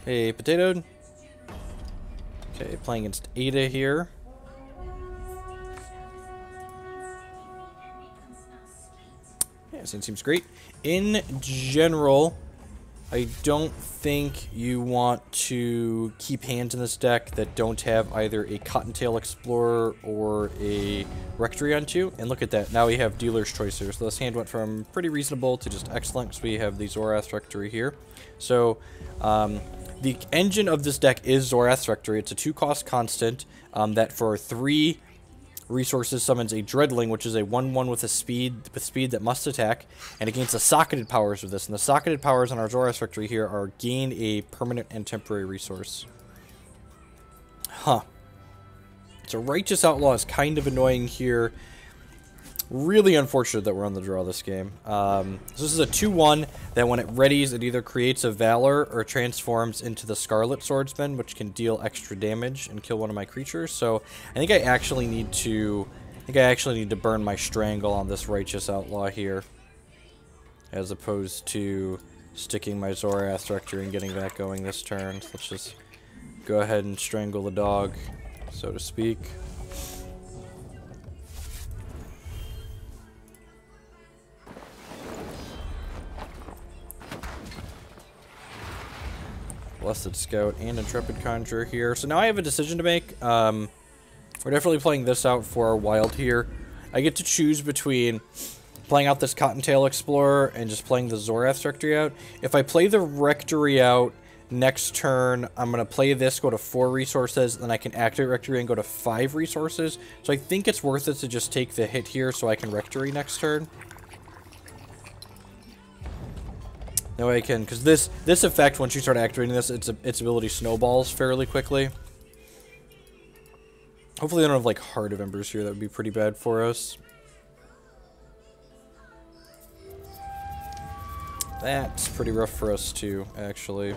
Hey, Potato. Okay, playing against Ada here. Yeah, this seems great. In general, I don't think you want to keep hands in this deck that don't have either a Cottontail Explorer or a Rectory on you. And look at that, now we have Dealer's Choice here. So this hand went from pretty reasonable to just excellent because we have the Zorath Rectory here. So, the engine of this deck is Zorath's Rectory. It's a 2-cost constant that for 3 resources summons a Dreadling, which is a 1/1 with speed that must attack, and it gains the socketed powers of this. And the socketed powers on our Zorath's Rectory here are gain a permanent and temporary resource. Huh. So Righteous Outlaw is kind of annoying here. Really unfortunate that we're on the draw this game. So this is a 2/1 that when it readies, it either creates a Valor or transforms into the Scarlet Swordsman, which can deal extra damage and kill one of my creatures. So I think I actually need to burn my Strangle on this Righteous Outlaw here, as opposed to sticking my Zorath Rectory and getting that going this turn. So let's just go ahead and strangle the dog, so to speak. Blessed Scout and Intrepid Conjurer here. So now I have a decision to make. We're definitely playing this out for our wild here. I get to choose between playing out this Cottontail Explorer and just playing the Zorath Rectory out. If I play the Rectory out next turn, I'm going to play this, go to 4 resources, then I can activate Rectory and go to 5 resources. So I think it's worth it to just take the hit here so I can Rectory next turn. That way I can, because this effect, once you start activating this, its ability snowballs fairly quickly. Hopefully they don't have, like, Heart of Embers here. That would be pretty bad for us. That's pretty rough for us, too, actually.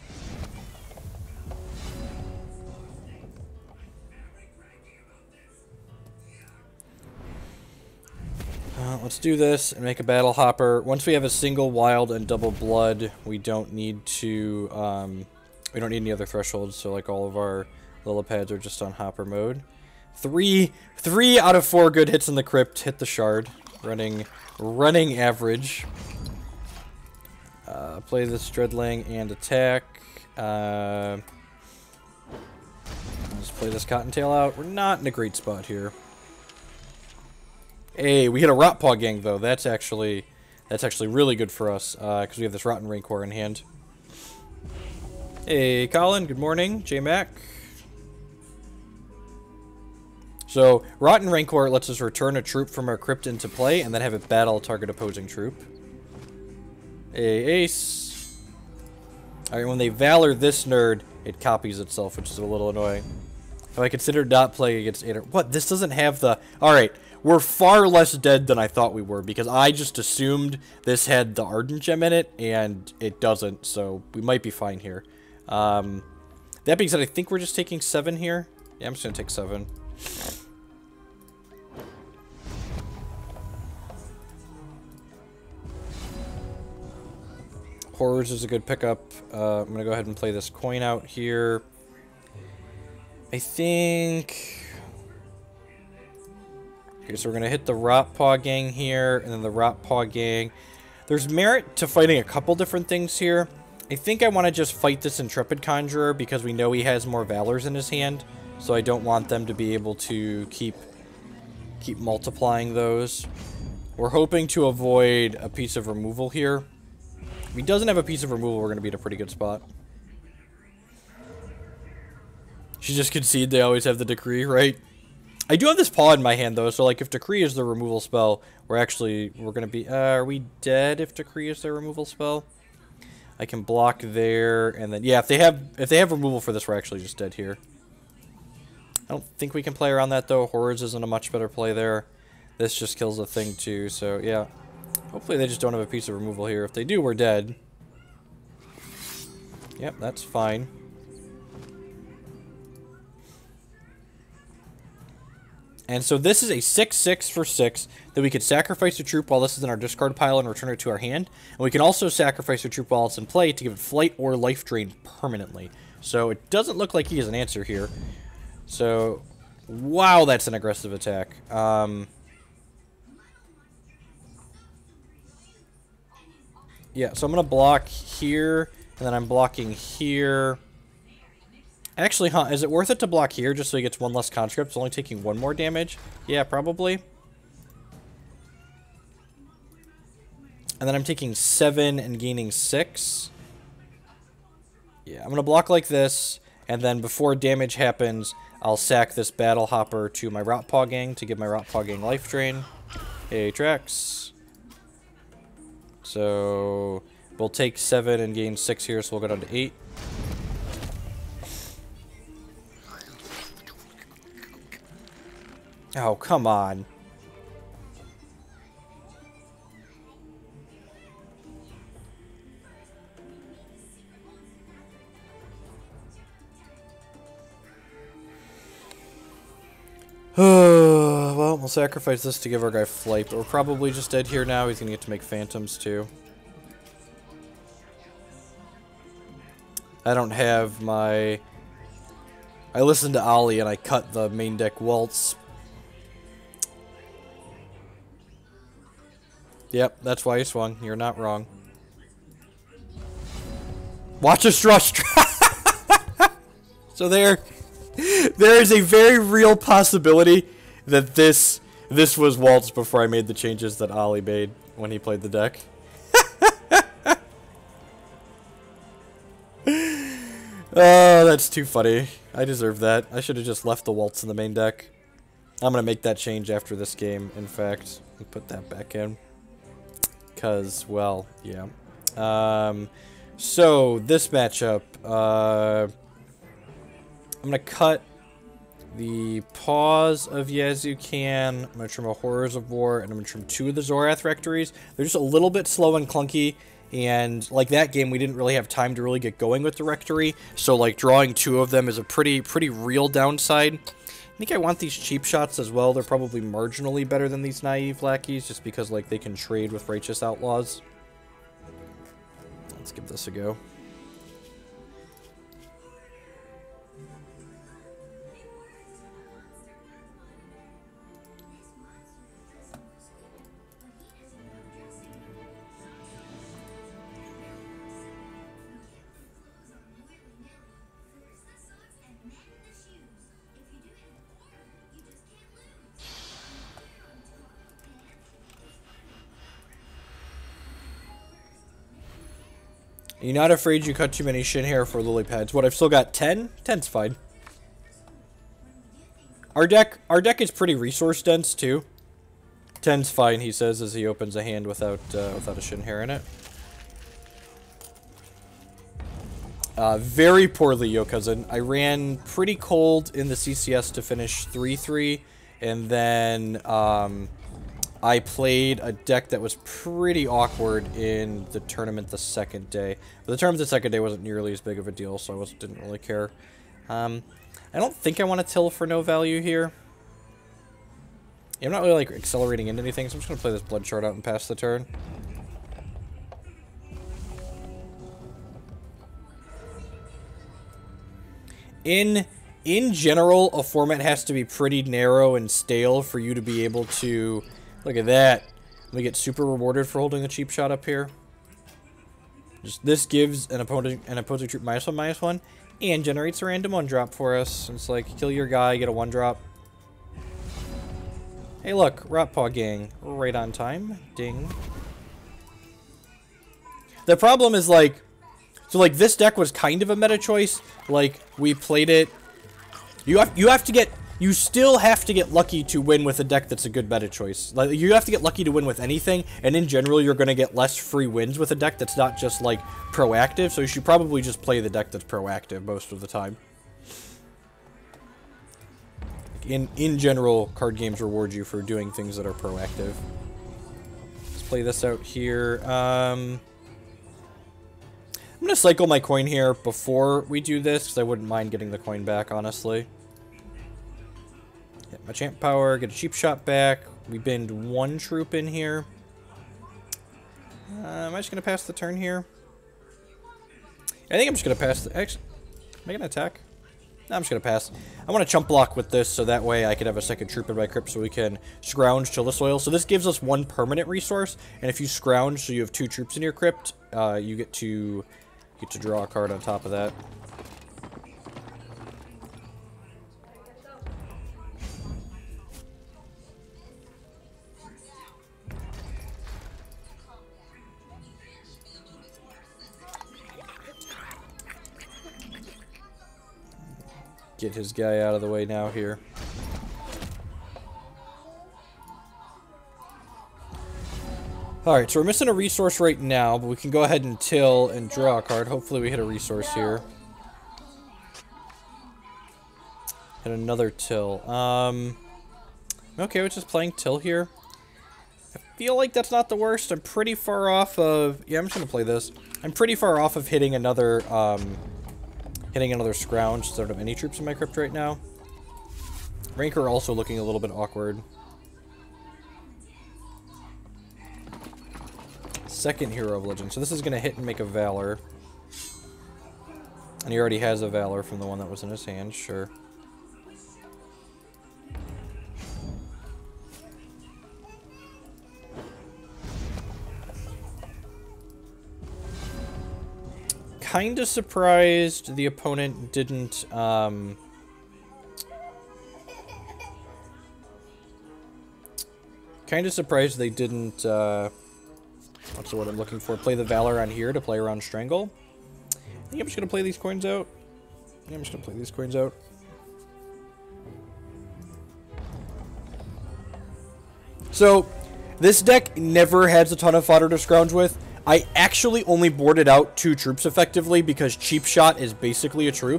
Let's do this and make a Battle Hopper. Once we have a single wild and double blood, we don't need to, we don't need any other thresholds, so like all of our Lily Pads are just on Hopper mode. Three out of 4 good hits in the crypt hit the shard. Running average. Play this Dreadling and attack. Just play this Cottontail out. We're not in a great spot here. Hey, we hit a Rotpaw Gang though. That's actually really good for us because we have this Rotten Rancor in hand. Hey, Colin. Good morning, J-Mac. So Rotten Rancor lets us return a troop from our crypt into play and then have it battle a target opposing troop. Hey, Ace. All right, when they Valor this nerd, it copies itself, which is a little annoying. If I consider not playing against Ada, what? This doesn't have the. All right. We're far less dead than I thought we were, because I just assumed this had the Ardent Gem in it, and it doesn't, so we might be fine here. That being said, I think we're just taking 7 here. Yeah, I'm just going to take 7. Horrors is a good pickup. I'm going to go ahead and play this coin out here. I think... Okay, so we're going to hit the Rotpaw Gang here, and then the Rotpaw Gang. There's merit to fighting a couple different things here. I think I want to just fight this Intrepid Conjurer because we know he has more Valors in his hand. So I don't want them to be able to keep multiplying those. We're hoping to avoid a piece of removal here. If he doesn't have a piece of removal, we're going to be in a pretty good spot. She just conceded they always have the Decree, right? I do have this Paw in my hand, though, so, like, if Decree is the removal spell, we're gonna be, are we dead if Decree is their removal spell? I can block there, and then, yeah, if they have removal for this, we're actually just dead here. I don't think we can play around that, though. Horrors isn't a much better play there. This just kills the thing, too, so, yeah. Hopefully they just don't have a piece of removal here. If they do, we're dead. Yep, that's fine. And so this is a 6/6 for 6 that we could sacrifice a troop while this is in our discard pile and return it to our hand. And we can also sacrifice a troop while it's in play to give it flight or life drain permanently. So it doesn't look like he has an answer here. So, wow, that's an aggressive attack. Yeah, so I'm going to block here, and then I'm blocking here. Actually, is it worth it to block here just so he gets one less conscript? It's only taking one more damage? Yeah, probably. And then I'm taking 7 and gaining 6. Yeah, I'm going to block like this, and then before damage happens, I'll sack this Battle Hopper to my Rotpaw Gang to give my Rotpaw Gang life drain. Hey, tracks. So we'll take 7 and gain 6 here, so we'll go down to 8. Oh, come on. Well, we'll sacrifice this to give our guy flight, but we're probably just dead here now. He's going to get to make phantoms, too. I don't have my... I listened to Ollie and I cut the main deck Waltz. Yep, that's why he swung. You're not wrong. Watch us rush. So there is a very real possibility that this was Waltz before I made the changes that Ollie made when he played the deck. Oh, that's too funny. I deserve that. I should have just left the Waltz in the main deck. I'm going to make that change after this game, in fact. Put that back in. Because, well, yeah. So, this matchup, I'm going to cut the Paws of Yazukan, I'm going to trim a Horrors of War, and I'm going to trim 2 of the Zorath Rectories. They're just a little bit slow and clunky, and like that game, we didn't really have time to really get going with the Rectory, so like drawing 2 of them is a pretty real downside. I think I want these cheap shots as well. They're probably marginally better than these Naive Lackeys, just because like they can trade with Righteous Outlaws. Let's give this a go. You're not afraid you cut too many shin hair for lily pads. What, I've still got 10? 10's fine. Our deck is pretty resource dense too. 10's fine, he says as he opens a hand without a shin hair in it. Very poorly, Yo Cousin. I ran pretty cold in the CCS to finish 3-3, and then I played a deck that was pretty awkward in the tournament the second day. But the tournament the second day wasn't nearly as big of a deal, so I didn't really care. I don't think I want to till for no value here. Yeah, I'm not really like accelerating into anything, so I'm just going to play this blood shard out and pass the turn. In general, a format has to be pretty narrow and stale for you to be able to... Look at that. We get super rewarded for holding the cheap shot up here. This gives an opposing troop -1/-1 and generates a random 1-drop for us. It's like, kill your guy, get a 1-drop. Hey look, Rotpaw Gang. Right on time. Ding. The problem is like... So like, this deck was kind of a meta choice. Like, we played it... You still have to get lucky to win with a deck that's a good meta choice. Like, you have to get lucky to win with anything, and in general, you're going to get less free wins with a deck that's not just, like, proactive, so you should probably just play the deck that's proactive most of the time. In general, card games reward you for doing things that are proactive. Let's play this out here. I'm going to cycle my coin here before we do this, because I wouldn't mind getting the coin back, honestly. my champ power, get a cheap shot back. We binned 1 troop in here. Am I just going to pass the turn here? I think I'm just going to pass the... Actually, am I going to attack? No, I'm just going to pass. I want to chump block with this, so that way I could have a second troop in my crypt so we can scrounge Chill the Soil. So this gives us 1 permanent resource, and if you scrounge, so you have 2 troops in your crypt, you get to draw a card on top of that. Get his guy out of the way now here. Alright, so we're missing a resource right now, but we can go ahead and till and draw a card. Hopefully we hit a resource here. Hit another till. I'm okay with just playing till here. I feel like that's not the worst. I'm pretty far off of... Yeah, I'm just going to play this. I'm pretty far off of hitting another... hitting another scrounge instead of any troops in my crypt right now. Rancor also looking a little bit awkward. Second Hero of Legend. So this is going to hit and make a Valor. And he already has a Valor from the one that was in his hand, sure. Kinda surprised the opponent didn't, kinda surprised they didn't, what's the word I'm looking for? Play the Valor on here to play around Strangle. I think I'm just gonna play these coins out. Yeah, I'm just gonna play these coins out. So, this deck never has a ton of fodder to scrounge with. I actually only boarded out 2 troops effectively because Cheap Shot is basically a troop.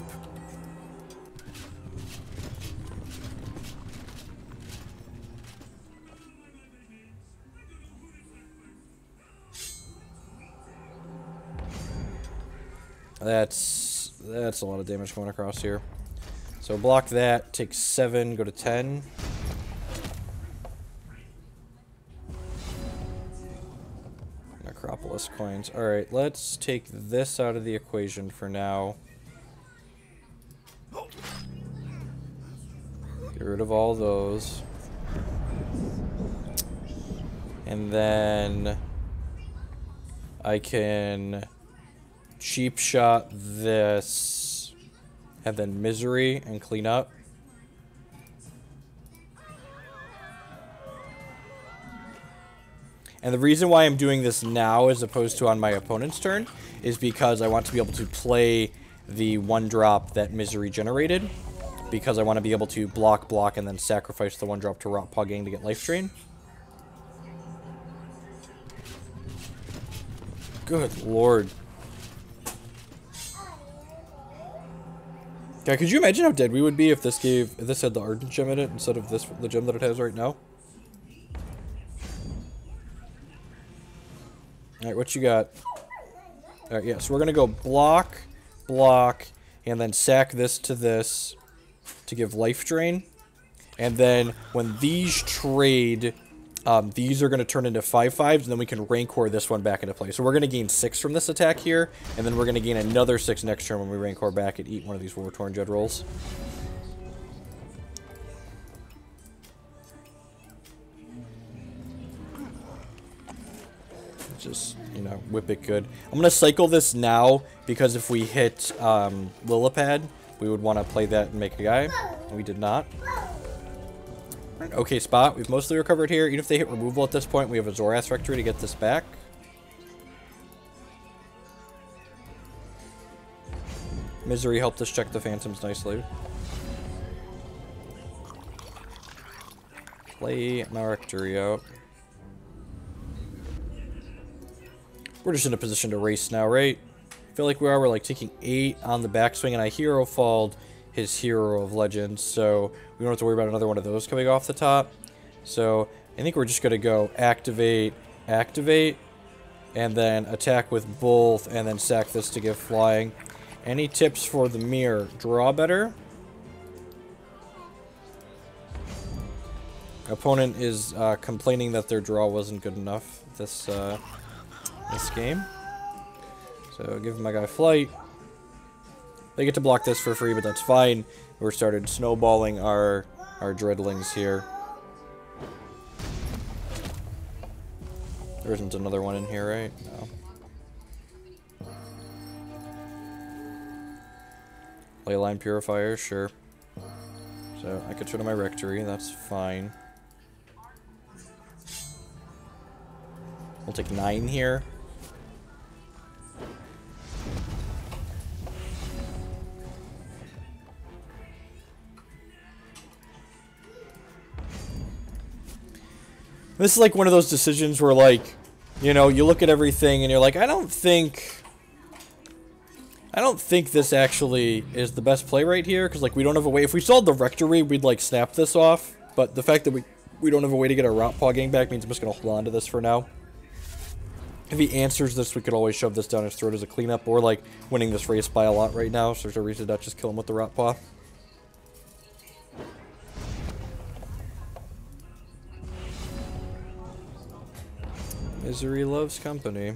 That's a lot of damage going across here. So block that, take 7, go to 10. Necropolis Coins. Alright, let's take this out of the equation for now. Get rid of all those. And then I can cheap shot this and then Misery and clean up. And the reason why I'm doing this now as opposed to on my opponent's turn is because I want to be able to play the 1-drop that Misery generated, because I want to be able to block, and then sacrifice the 1-drop to Rotpaw Gang to get life drain. Good lord. God, could you imagine how dead we would be if this had the Ardent Gem in it instead of the gem that it has right now? Alright, what you got? Alright, yeah, so we're gonna go block, and then sack this to give life drain. And then when these trade, these are gonna turn into 5/5s, and then we can Rancor this one back into play. So we're gonna gain 6 from this attack here, and then we're gonna gain another 6 next turn when we Rancor back and eat one of these War-Torn Jed rolls. Just, you know, whip it good. I'm going to cycle this now, because if we hit Lily Pad, we would want to play that and make a guy. And we did not. Okay spot. We've mostly recovered here. Even if they hit removal at this point, we have a Zorath Rectory to get this back. Misery helped us check the Phantoms nicely. Play my Rectory out. We're just in a position to race now, right? I feel like we are. We're like taking 8 on the backswing, and I Herofalled his Hero of Legends, so we don't have to worry about another one of those coming off the top. So I think we're just going to go activate, and then attack with both, and then sack this to give flying. Any tips for the mirror? Draw better. Opponent is complaining that their draw wasn't good enough this game. So give my guy flight. They get to block this for free, but that's fine. We're started snowballing our dreadlings here. There isn't another one in here, right? No. Leyline Purifier, sure. So I could turn on my Rectory, that's fine. We'll take 9 here. This is like one of those decisions where, like, you know, you look at everything and you're like, I don't think this actually is the best play right here, because, like, we don't have a way. If we still had the Rectory, we'd, like, snap this off. But the fact that we don't have a way to get our Rotpaw Gang back means I'm just going to hold on to this for now. If he answers this, we could always shove this down his throat as a cleanup, or, like, winning this race by a lot right now, so there's no reason to not just kill him with the Rotpaw. Misery loves company.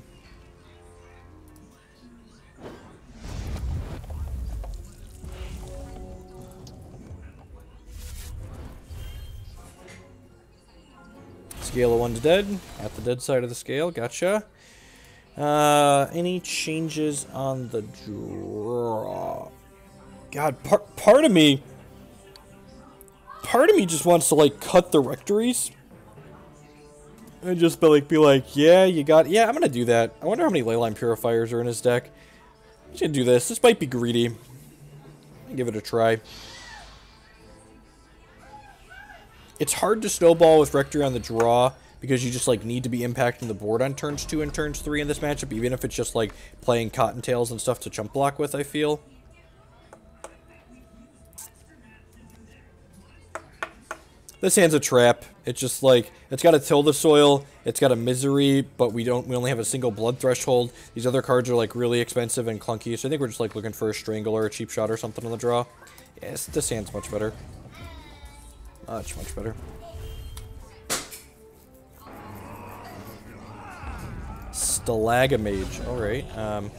Scale of 1 to dead. At the dead side of the scale. Gotcha. Any changes on the draw? God, part of me just wants to, like, cut the Rectories. And just be like, yeah, you got... Yeah, I'm going to do that. I wonder how many Leyline Purifiers are in his deck. I'm just going to do this. This might be greedy. Give it a try. It's hard to snowball with Rectory on the draw, because you just, like, need to be impacting the board on turns 2 and turns 3 in this matchup, even if it's just, like, playing Cottontails and stuff to chump block with, I feel. This hand's a trap. It's just like, it's got a Till the Soil, it's got a Misery, but we only have a single blood threshold. These other cards are, like, really expensive and clunky, so I think we're just, like, looking for a Strangle or a cheap shot or something on the draw. Yes, this hand's much better. Much better. Stalagamage. Alright. I'm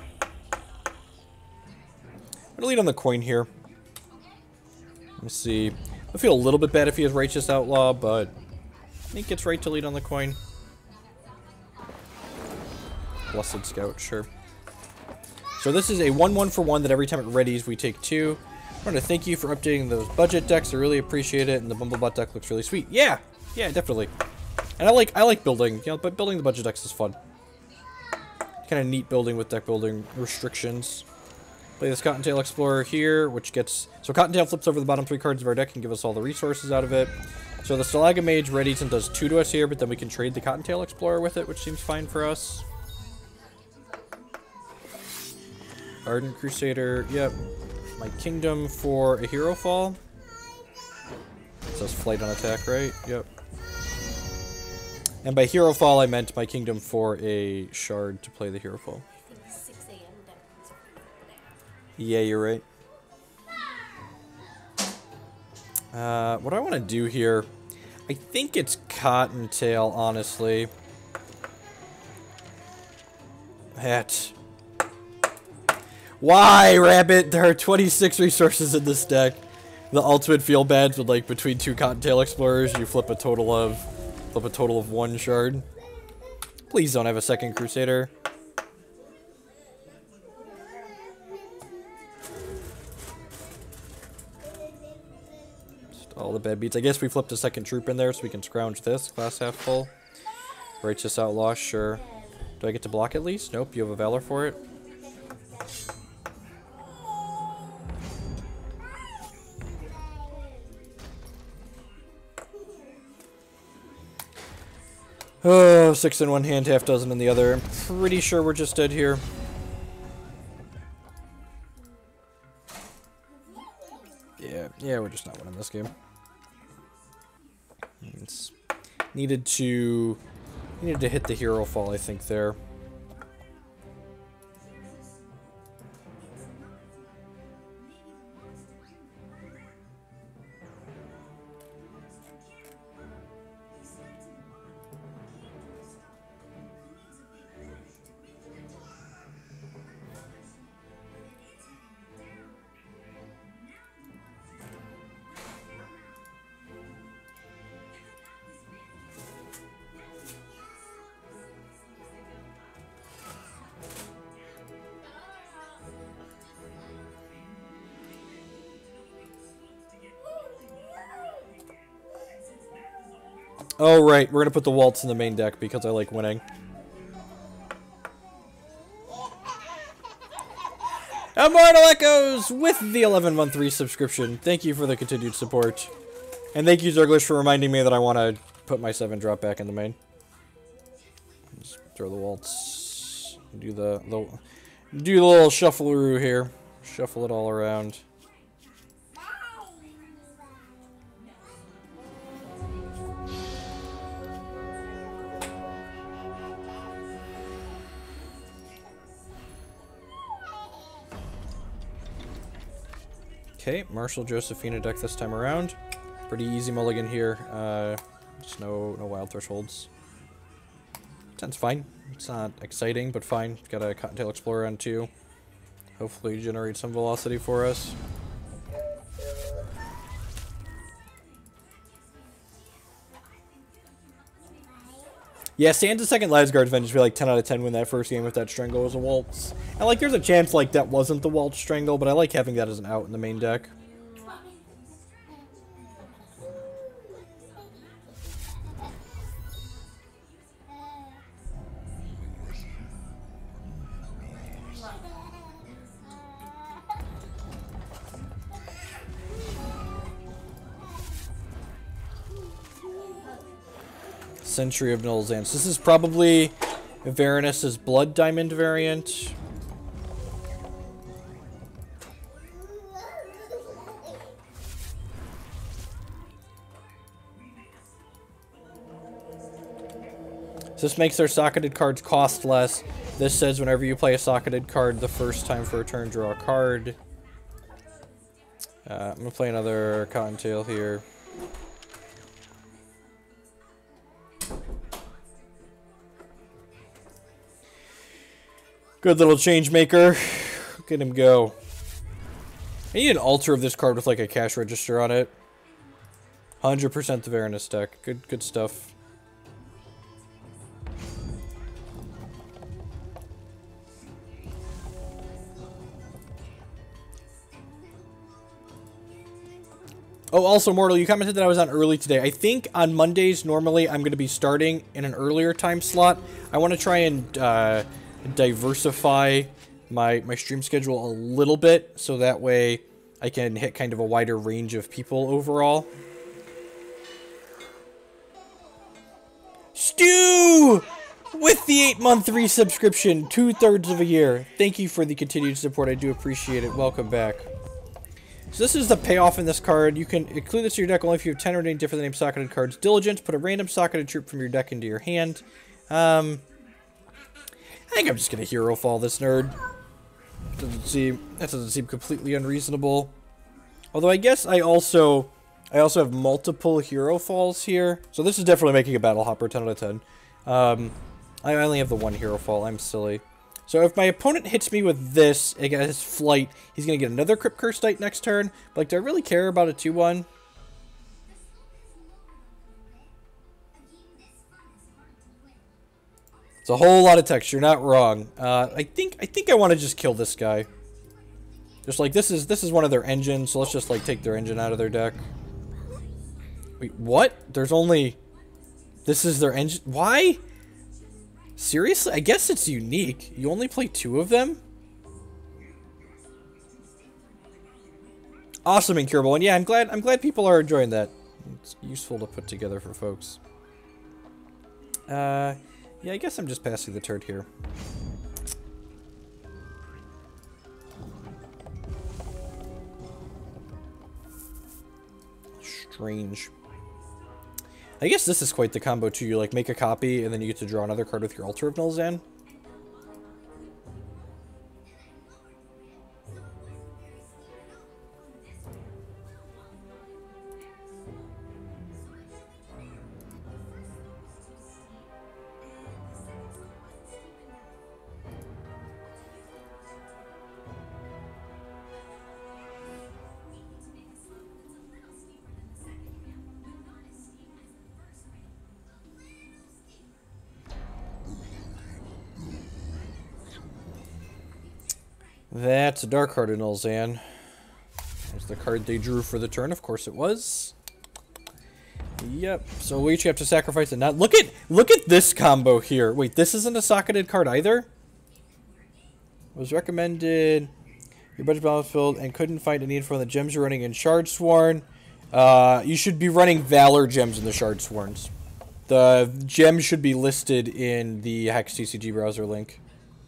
gonna lead on the coin here. Let me see. I feel a little bit bad if he has Righteous Outlaw, but I think it's right to lead on the coin. Blessed Scout, sure. So this is a 1-1 for 1 that every time it readies, we take 2. I want to thank you for updating those budget decks. I really appreciate it, and the Bumblebot deck looks really sweet. Yeah, definitely. And I like building, you know, but building the budget decks is fun. Kind of neat building with deck building restrictions. Play this Cottontail Explorer here, which gets... So Cottontail flips over the bottom 3 cards of our deck and give us all the resources out of it. So the Stalagamage readies and does 2 to us here, but then we can trade the Cottontail Explorer with it, which seems fine for us. Ardent Crusader, yep. My Kingdom for a Herofall. It says Flight on attack, right? Yep. And by Herofall, I meant my Kingdom for a Shard to play the Herofall. Yeah, you're right. What do I want to do here? I think it's Cottontail, honestly. Why, Rabbit? There are 26 resources in this deck. The ultimate feel bads with, like, between 2 Cottontail Explorers, you flip a total of 1 shard. Please don't have a second Crusader. All the bad beats. I guess we flipped a second troop in there so we can scrounge this. Glass half full. Righteous Outlaw, sure. Do I get to block at least? Nope, you have a Valor for it. Oh, 6 in one hand, half dozen in the other. I'm pretty sure we're just dead here. Yeah, we're just not winning this game. It's needed to hit the Herofall, I think, there. Oh, right. We're going to put the Waltz in the main deck because I like winning. Immortal Echoes with the 11-month resubscription. Thank you for the continued support. And thank you, Zerglish, for reminding me that I want to put my 7-drop back in the main. Just throw the Waltz. Do the little shuffle-a-roo here. Shuffle it all around. Okay, Marshall Josephina deck this time around. Pretty easy mulligan here. Just no wild thresholds. Sounds fine. It's not exciting, but fine. Got a Cottontail Explorer on 2. Hopefully generate some velocity for us. Yeah, Santa's second Lives Guard's Vengeance would be like 10 out of 10 win that first game if that Strangle was a Waltz. And like there's a chance like that wasn't the Waltz Strangle, but I like having that as an out in the main deck. Century of Nulzance. This is probably Varanus' Blood Diamond variant. So this makes their socketed cards cost less. This says whenever you play a socketed card the first time for a turn, draw a card. I'm going to play another Cottontail here. Good little change maker. Look at him go. I need an altar of this card with like a cash register on it. 100% the Varanus deck. Good stuff. Oh, also, Mortal, you commented that I was on early today. I think on Mondays, normally, I'm going to be starting in an earlier time slot. I want to try and diversify my stream schedule a little bit, so that way I can hit kind of a wider range of people overall. Stu! With the 8-month resubscription, 2/3 of a year. Thank you for the continued support. I do appreciate it. Welcome back. So this is the payoff in this card. You can include this in your deck only if you have 10 or 9 different named socketed cards. Diligence, put a random socketed troop from your deck into your hand. I think I'm just gonna Herofall this nerd. That doesn't seem completely unreasonable. Although I guess I also have multiple Herofalls here. So this is definitely making a Battle Hopper 10 out of 10. I only have the one Herofall. I'm silly. So if my opponent hits me with this, again, his Flight, he's gonna get another Crypt Curse Knight next turn. But like, do I really care about a 2/1? It's a whole lot of text. You're not wrong. I think I want to just kill this guy. Just like this is one of their engines, so let's just like take their engine out of their deck. Wait, what? There's only... This is their engine... Why? Seriously? I guess it's unique. You only play 2 of them? Awesome, Incurable. And yeah, I'm glad people are enjoying that. It's useful to put together for folks. Yeah, I guess I'm just passing the turd here. Strange. I guess this is quite the combo too. You like make a copy and then you get to draw another card with your Altar of Nulzan. That's a Dark-Hearted Nulzan. That's the card they drew for the turn, of course it was. Yep. So we each have to sacrifice it. Not look at this combo here. Wait, this isn't a socketed card either. Was recommended. Your budget balance filled and couldn't find any info on the gems you're running in Shard Sworn. You should be running Valor gems in the Shard Sworns. The gems should be listed in the Hex TCG browser link.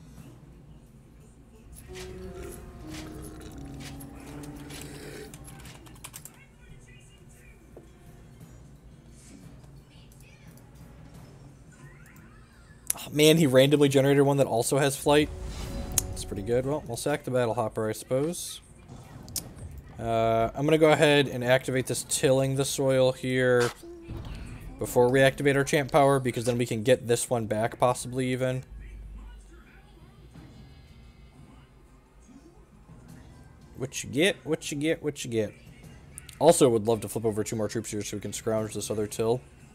Oh, man, he randomly generated one that also has flight. That's pretty good. Well, we'll sack the Battle Hopper, I suppose. I'm going to go ahead and activate this Tilling the Soil here before we activate our Champ Power, because then we can get this one back, possibly even. What you get, what you get, what you get. Also would love to flip over 2 more troops here so we can scrounge this other Till.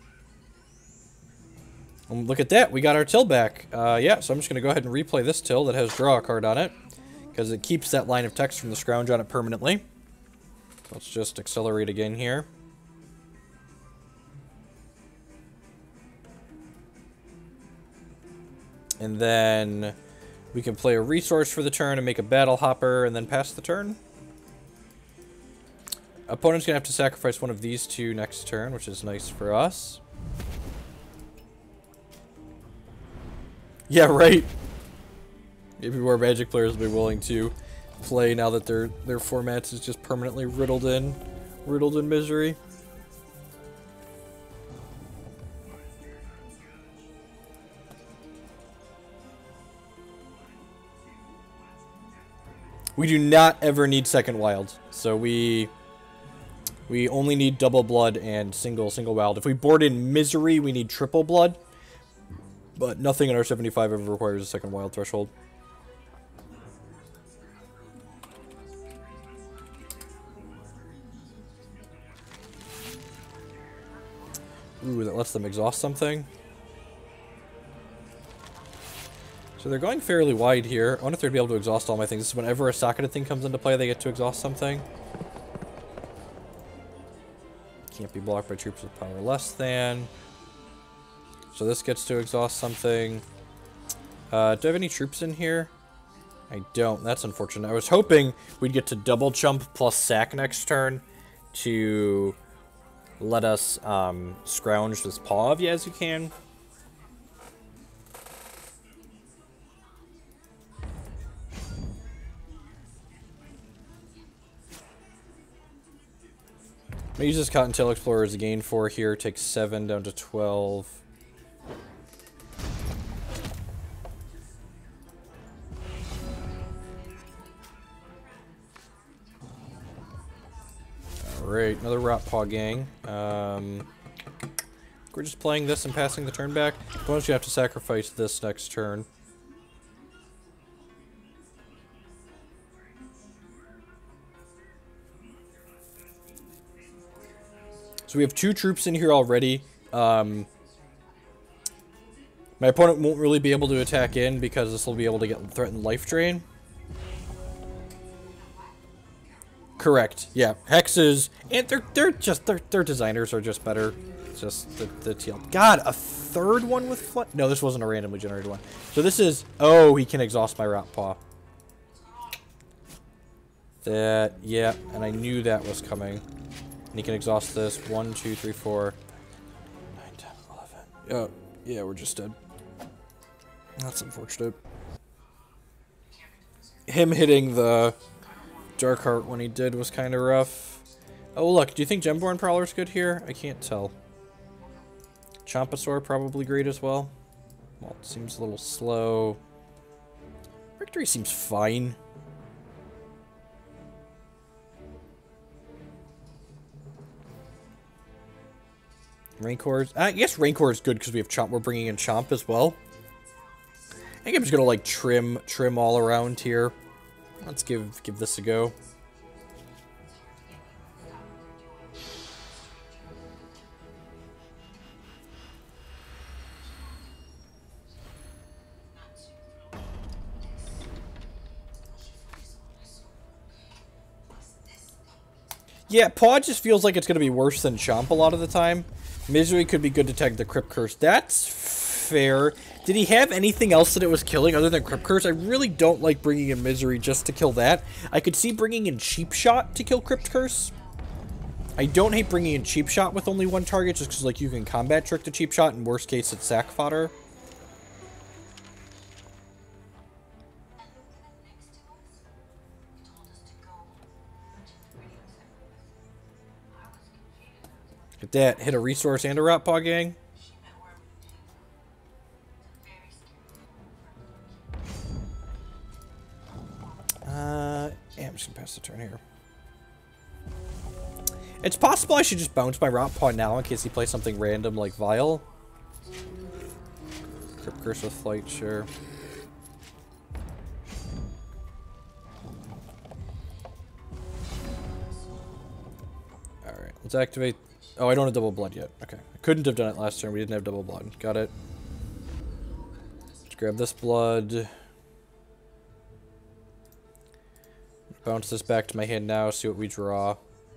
And look at that, we got our Till back. Yeah, so I'm just going to go ahead and replay this Till that has draw a card on it, because it keeps that line of text from the scrounge on it permanently. Let's just accelerate again here. And then we can play a resource for the turn and make a Battle Hopper and then pass the turn. Opponent's going to have to sacrifice one of these 2 next turn, which is nice for us. Yeah, right. Maybe more Magic players will be willing to play now that their formats is just permanently riddled in misery. We do not ever need second wild, so we only need double blood and single wild. If we board in misery, we need triple blood, but nothing in our 75 ever requires a second wild threshold. Ooh, that lets them exhaust something. So they're going fairly wide here. I wonder if they'd be able to exhaust all my things. This is whenever a socketed thing comes into play, they get to exhaust something. Can't be blocked by troops with power less than. So this gets to exhaust something. Do I have any troops in here? I don't. That's unfortunate. I was hoping we'd get to double chump plus sack next turn to let us scrounge this Paw of Yazukan. I'm going to use this Cottontail Explorer as a gain 4 here. Takes 7 down to 12. Alright, another Rotpaw Gang. We're just playing this and passing the turn back. Why don't you have to sacrifice this next turn? So we have 2 troops in here already. My opponent won't really be able to attack in because this will be able to get threatened life drain. Correct. Yeah, hexes, and their designers are just better. It's just the TL. God, a third one with flight? No, this wasn't a randomly generated one. So this is. Oh, he can exhaust my Rotpaw. That, yeah, and I knew that was coming. And he can exhaust this. 1, 2, 3, 4, 9, 10, 11. Oh, yeah, we're just dead. That's unfortunate. Him hitting the Darkheart when he did was kind of rough. Oh, look, do you think Gemborn Prowler's good here? I can't tell. Chomposaur probably great as well. Waltz seems a little slow. Rectory seems fine. Rancor's... I guess Rancor is good because we have Chomp. We're bringing in Chomp as well. I think I'm just gonna like trim all around here. Let's give this a go. Yeah, Paw just feels like it's going to be worse than Chomp a lot of the time. Misery could be good to tag the Crypt Curse. That's fair. Did he have anything else that it was killing other than Crypt Curse? I really don't like bringing in Misery just to kill that. I could see bringing in Cheap Shot to kill Crypt Curse. I don't hate bringing in Cheap Shot with only one target, just because, like, you can combat trick the Cheap Shot. In worst case, it's sack fodder. Get that. Hit a resource and a Rotpaw Gang. Yeah, I'm just gonna pass the turn here. It's possible I should just bounce my Rotpaw now in case he plays something random like Vile. Crypt Curse with Flight, sure. Alright, let's activate. Oh, I don't have double blood yet. Okay. I couldn't have done it last turn. We didn't have double blood. Got it. Let's grab this blood. Bounce this back to my hand now, see what we draw.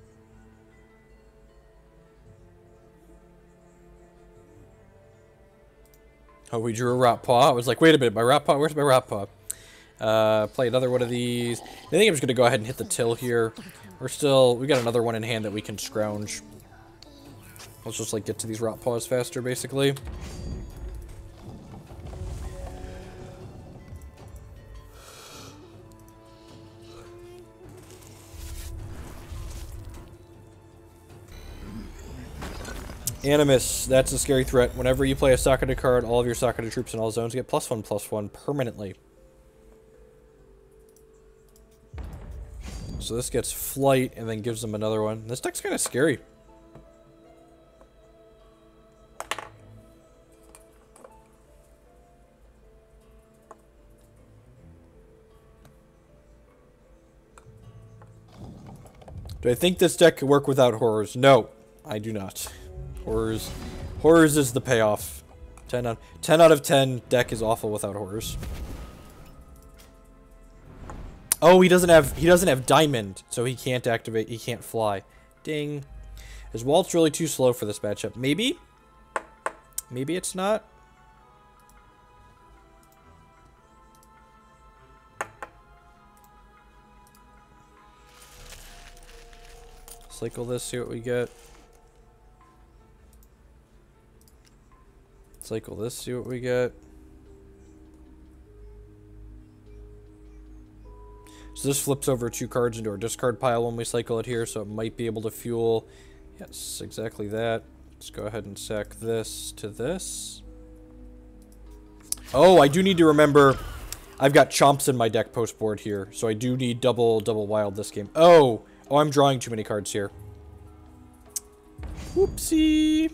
Oh, we drew a Rotpaw. I was like, wait a minute, my Rotpaw? Where's my Rotpaw? Play another one of these. I think I'm just going to go ahead and hit the till here. We got another one in hand that we can scrounge. Let's just, like, get to these Rotpaws faster, basically. Animus, that's a scary threat. Whenever you play a socketed card, all of your socketed troops in all zones get +1/+1 permanently. So this gets flight and then gives them another one. This deck's kind of scary. Do I think this deck could work without horrors? No, I do not. Horrors is the payoff. 10 out of 10 deck is awful without horrors. Oh, he doesn't have diamond, so he can't activate, he can't fly. Ding. Is Waltz really too slow for this matchup? Maybe? Maybe it's not. Cycle this, see what we get. Cycle this, see what we get. So this flips over 2 cards into our discard pile when we cycle it here, so it might be able to fuel. Yes, exactly that. Let's go ahead and sack this to this. Oh, I do need to remember I've got Chomps in my deck post board here, so I do need double wild this game. Oh, I'm drawing too many cards here. Whoopsie.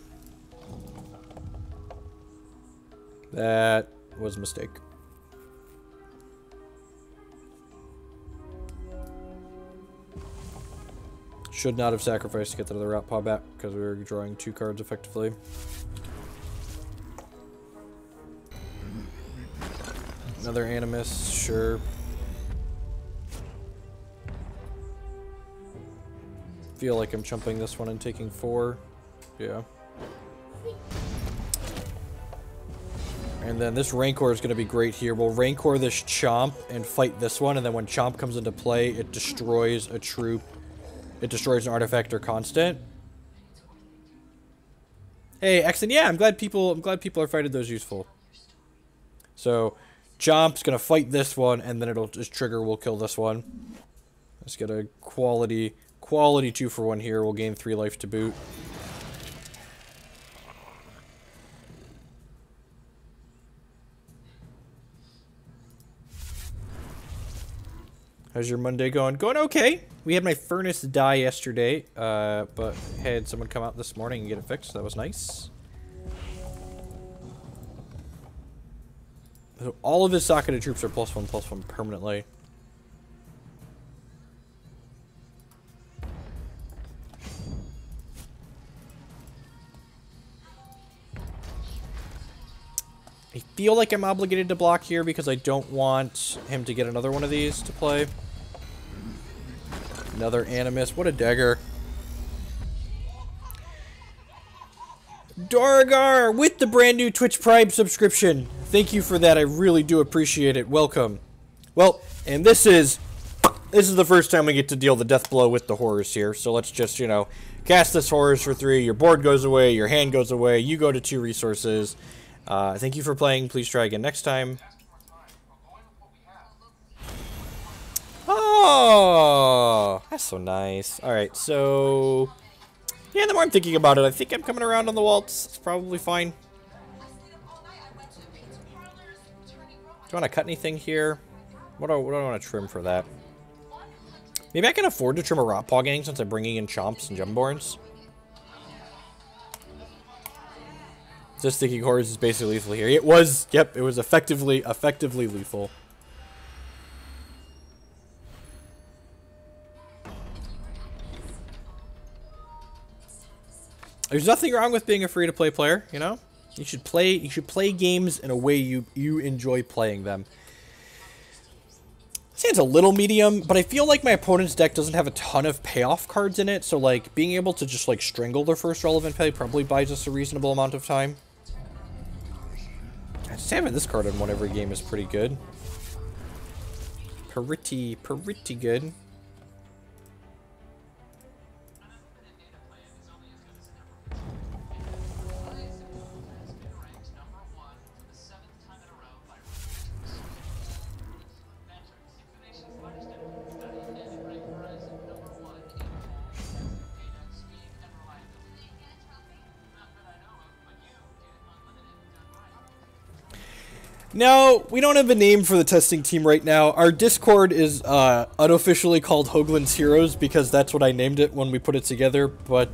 That was a mistake. Should not have sacrificed to get the other Rotpaw back because we were drawing 2 cards effectively. Another Animus, sure. Feel like I'm chumping this one and taking 4. Yeah. And then this Rancor is going to be great here. We'll Rancor this Chomp and fight this one, and then when Chomp comes into play, it destroys a troop. It destroys an artifact or constant. Hey, excellent. Yeah, I'm glad people are finding those useful. So, Chomp's going to fight this one, and then it'll just trigger, we'll kill this one. Let's get a quality 2-for-1 here. We'll gain 3 life to boot. How's your Monday going? Going okay. We had my furnace die yesterday, but had someone come out this morning and get it fixed. So that was nice. So all of his socketed troops are +1/+1 permanently. I feel like I'm obligated to block here because I don't want him to get another one of these to play. Another Animus. What a dagger. Dorgar with the brand new Twitch Prime subscription. Thank you for that. I really do appreciate it. Welcome. Well, and this is the first time we get to deal the death blow with the horrors here. So let's just, you know, cast this horrors for 3. Your board goes away. Your hand goes away. You go to 2 resources. Thank you for playing. Please try again next time. Oh, that's so nice. Alright, so... yeah, the more I'm thinking about it, I think I'm coming around on the Waltz. It's probably fine. Do you want to cut anything here? What do I want to trim for that? Maybe I can afford to trim a Rotpaw Gang since I'm bringing in Chomps and Gemborns. Just thinking horrors is basically lethal here. It was, yep, it was effectively lethal. There's nothing wrong with being a free-to-play player, you know? You should play games in a way you enjoy playing them. I'd say it's a little medium, but I feel like my opponent's deck doesn't have a ton of payoff cards in it, so like being able to just like strangle their first relevant play probably buys us a reasonable amount of time. Just having this card in one every game is pretty good. Pretty good. No, we don't have a name for the testing team right now. Our Discord is unofficially called Hoagland's Heroes because that's what I named it when we put it together, but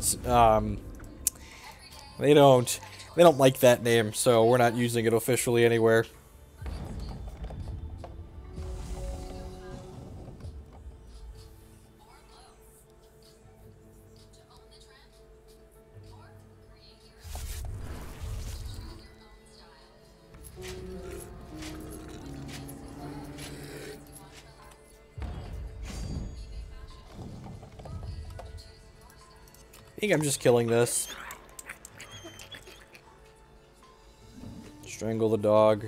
they don't like that name, so we're not using it officially anywhere. I think I'm just killing this. Strangle the dog.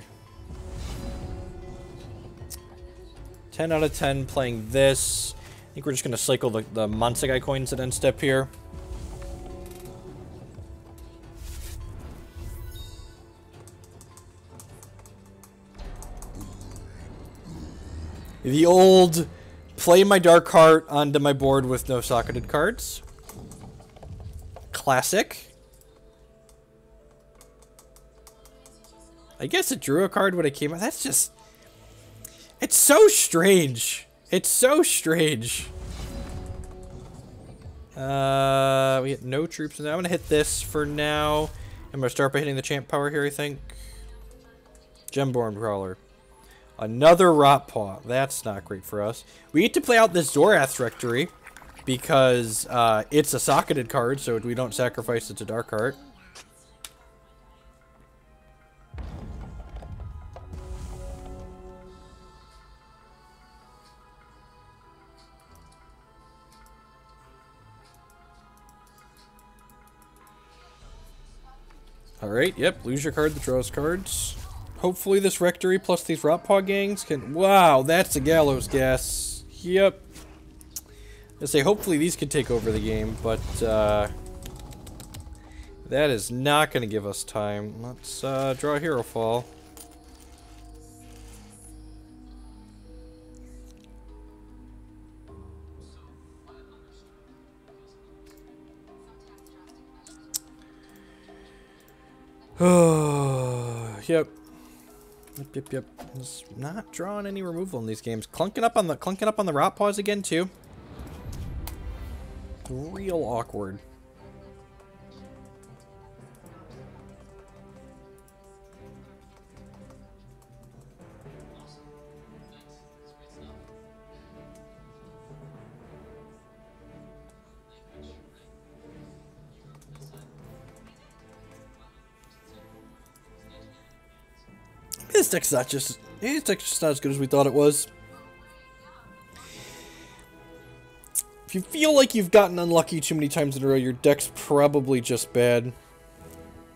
10 out of 10 playing this. I think we're just going to cycle the Monsagi Coins at end step here. The old play my Dark Heart onto my board with no socketed cards. Classic. I guess it drew a card when it came out. That's just... it's so strange. It's so strange. We get no troops in there. I'm going to hit this for now. I'm going to start by hitting the champ power here, I think. Gemborn Prowler. Another Rotpaw. That's not great for us. We get to play out this Zorath Rectory. Because it's a socketed card, so we don't sacrifice it to Dark Heart. Alright, yep, lose your card that draws cards. Hopefully this Rectory plus these Rotpaw Gangs can... wow, that's a Gallows Gas. Yep. I say hopefully these can take over the game, but that is not going to give us time. Let's draw a Herofall. Yep. Yep. Just not drawing any removal in these games. Clunking up on the Rotpaws again too. Real awkward. This deck's not just not as good as we thought it was. If you feel like you've gotten unlucky too many times in a row, your deck's probably just bad.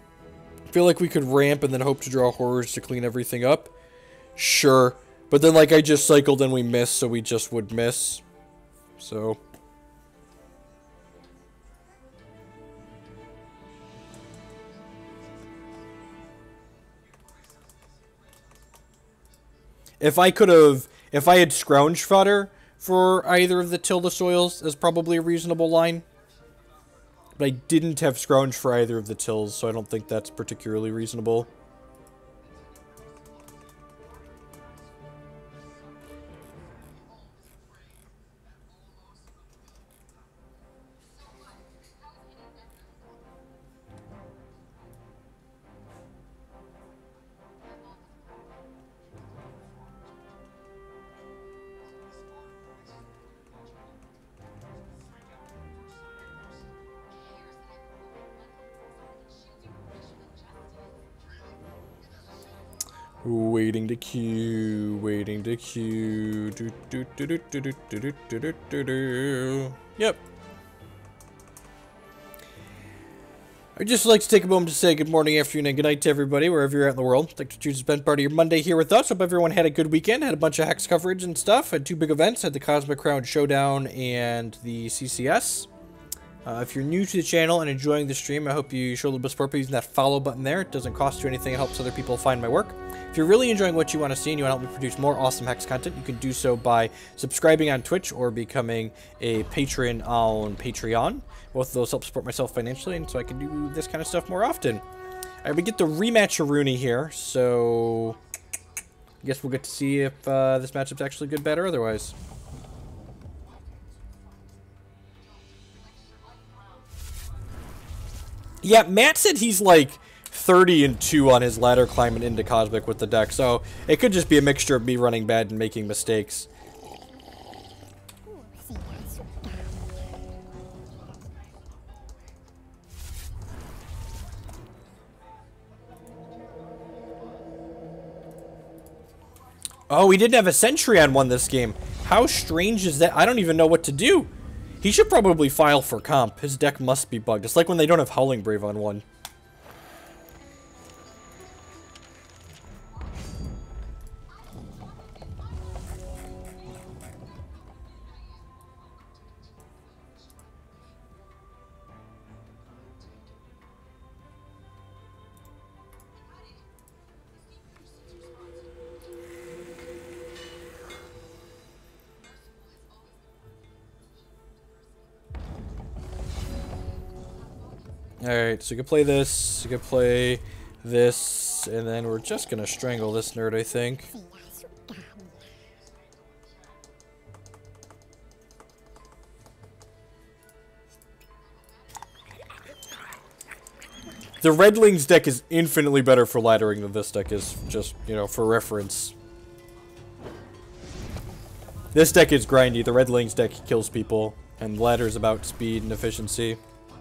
feel like we could ramp and then hope to draw horrors to clean everything up. Sure. But then, like, I just cycled and we missed, so we just would miss. So... If I had scrounge fodder for either of the Tilda soils, that's probably a reasonable line. But I didn't have scrounge for either of the tills, so I don't think that's particularly reasonable. Waiting to queue, waiting to queue. Yep. I'd just like to take a moment to say good morning, afternoon, and good night to everybody, wherever you're at in the world. Thanks for choosing to spend part of your Monday here with us. Hope everyone had a good weekend, had a bunch of Hex coverage and stuff, had 2 big events, had the Cosmic Crown Showdown and the CCS. If you're new to the channel and enjoying the stream, I hope you show a little bit of support by using that follow button there. It doesn't cost you anything. It helps other people find my work. If you're really enjoying what you want to see and you want to help me produce more awesome Hex content, you can do so by subscribing on Twitch or becoming a patron on Patreon. Both of those help support myself financially, and so I can do this kind of stuff more often. All right, we get the rematch of Rooney here, so I guess we'll get to see if this matchup's actually good, bad, or otherwise. Yeah, Matt said he's like 30-2 on his ladder climbing into Cosmic with the deck, so it could just be a mixture of me running bad and making mistakes. Oh, he didn't have a sentry on one this game. How strange is that? I don't even know what to do. He should probably file for comp. His deck must be bugged. It's like when they don't have Howling Brave on one. Alright, so you can play this, you can play this, and then we're just gonna strangle this nerd, I think. The Redlings deck is infinitely better for laddering than this deck is, just, you know, for reference. This deck is grindy, the Redlings deck kills people, and ladder's about speed and efficiency.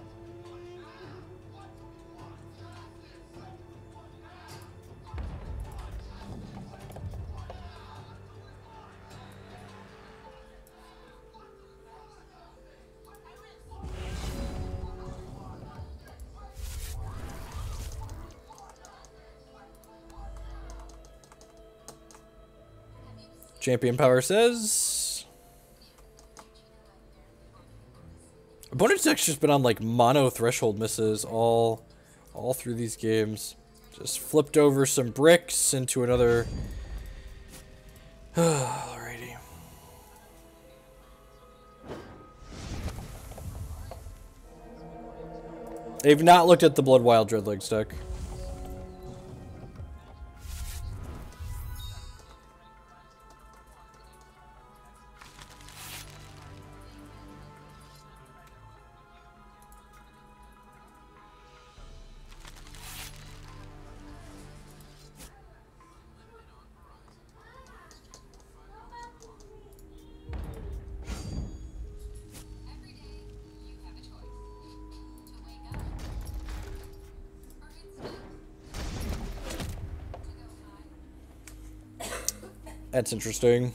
Champion Power says... Opponent's deck's just been on, like, mono threshold misses all through these games. Just flipped over some bricks into another... Alrighty. They've not looked at the Blood Wild Dreadlegs deck. That's interesting.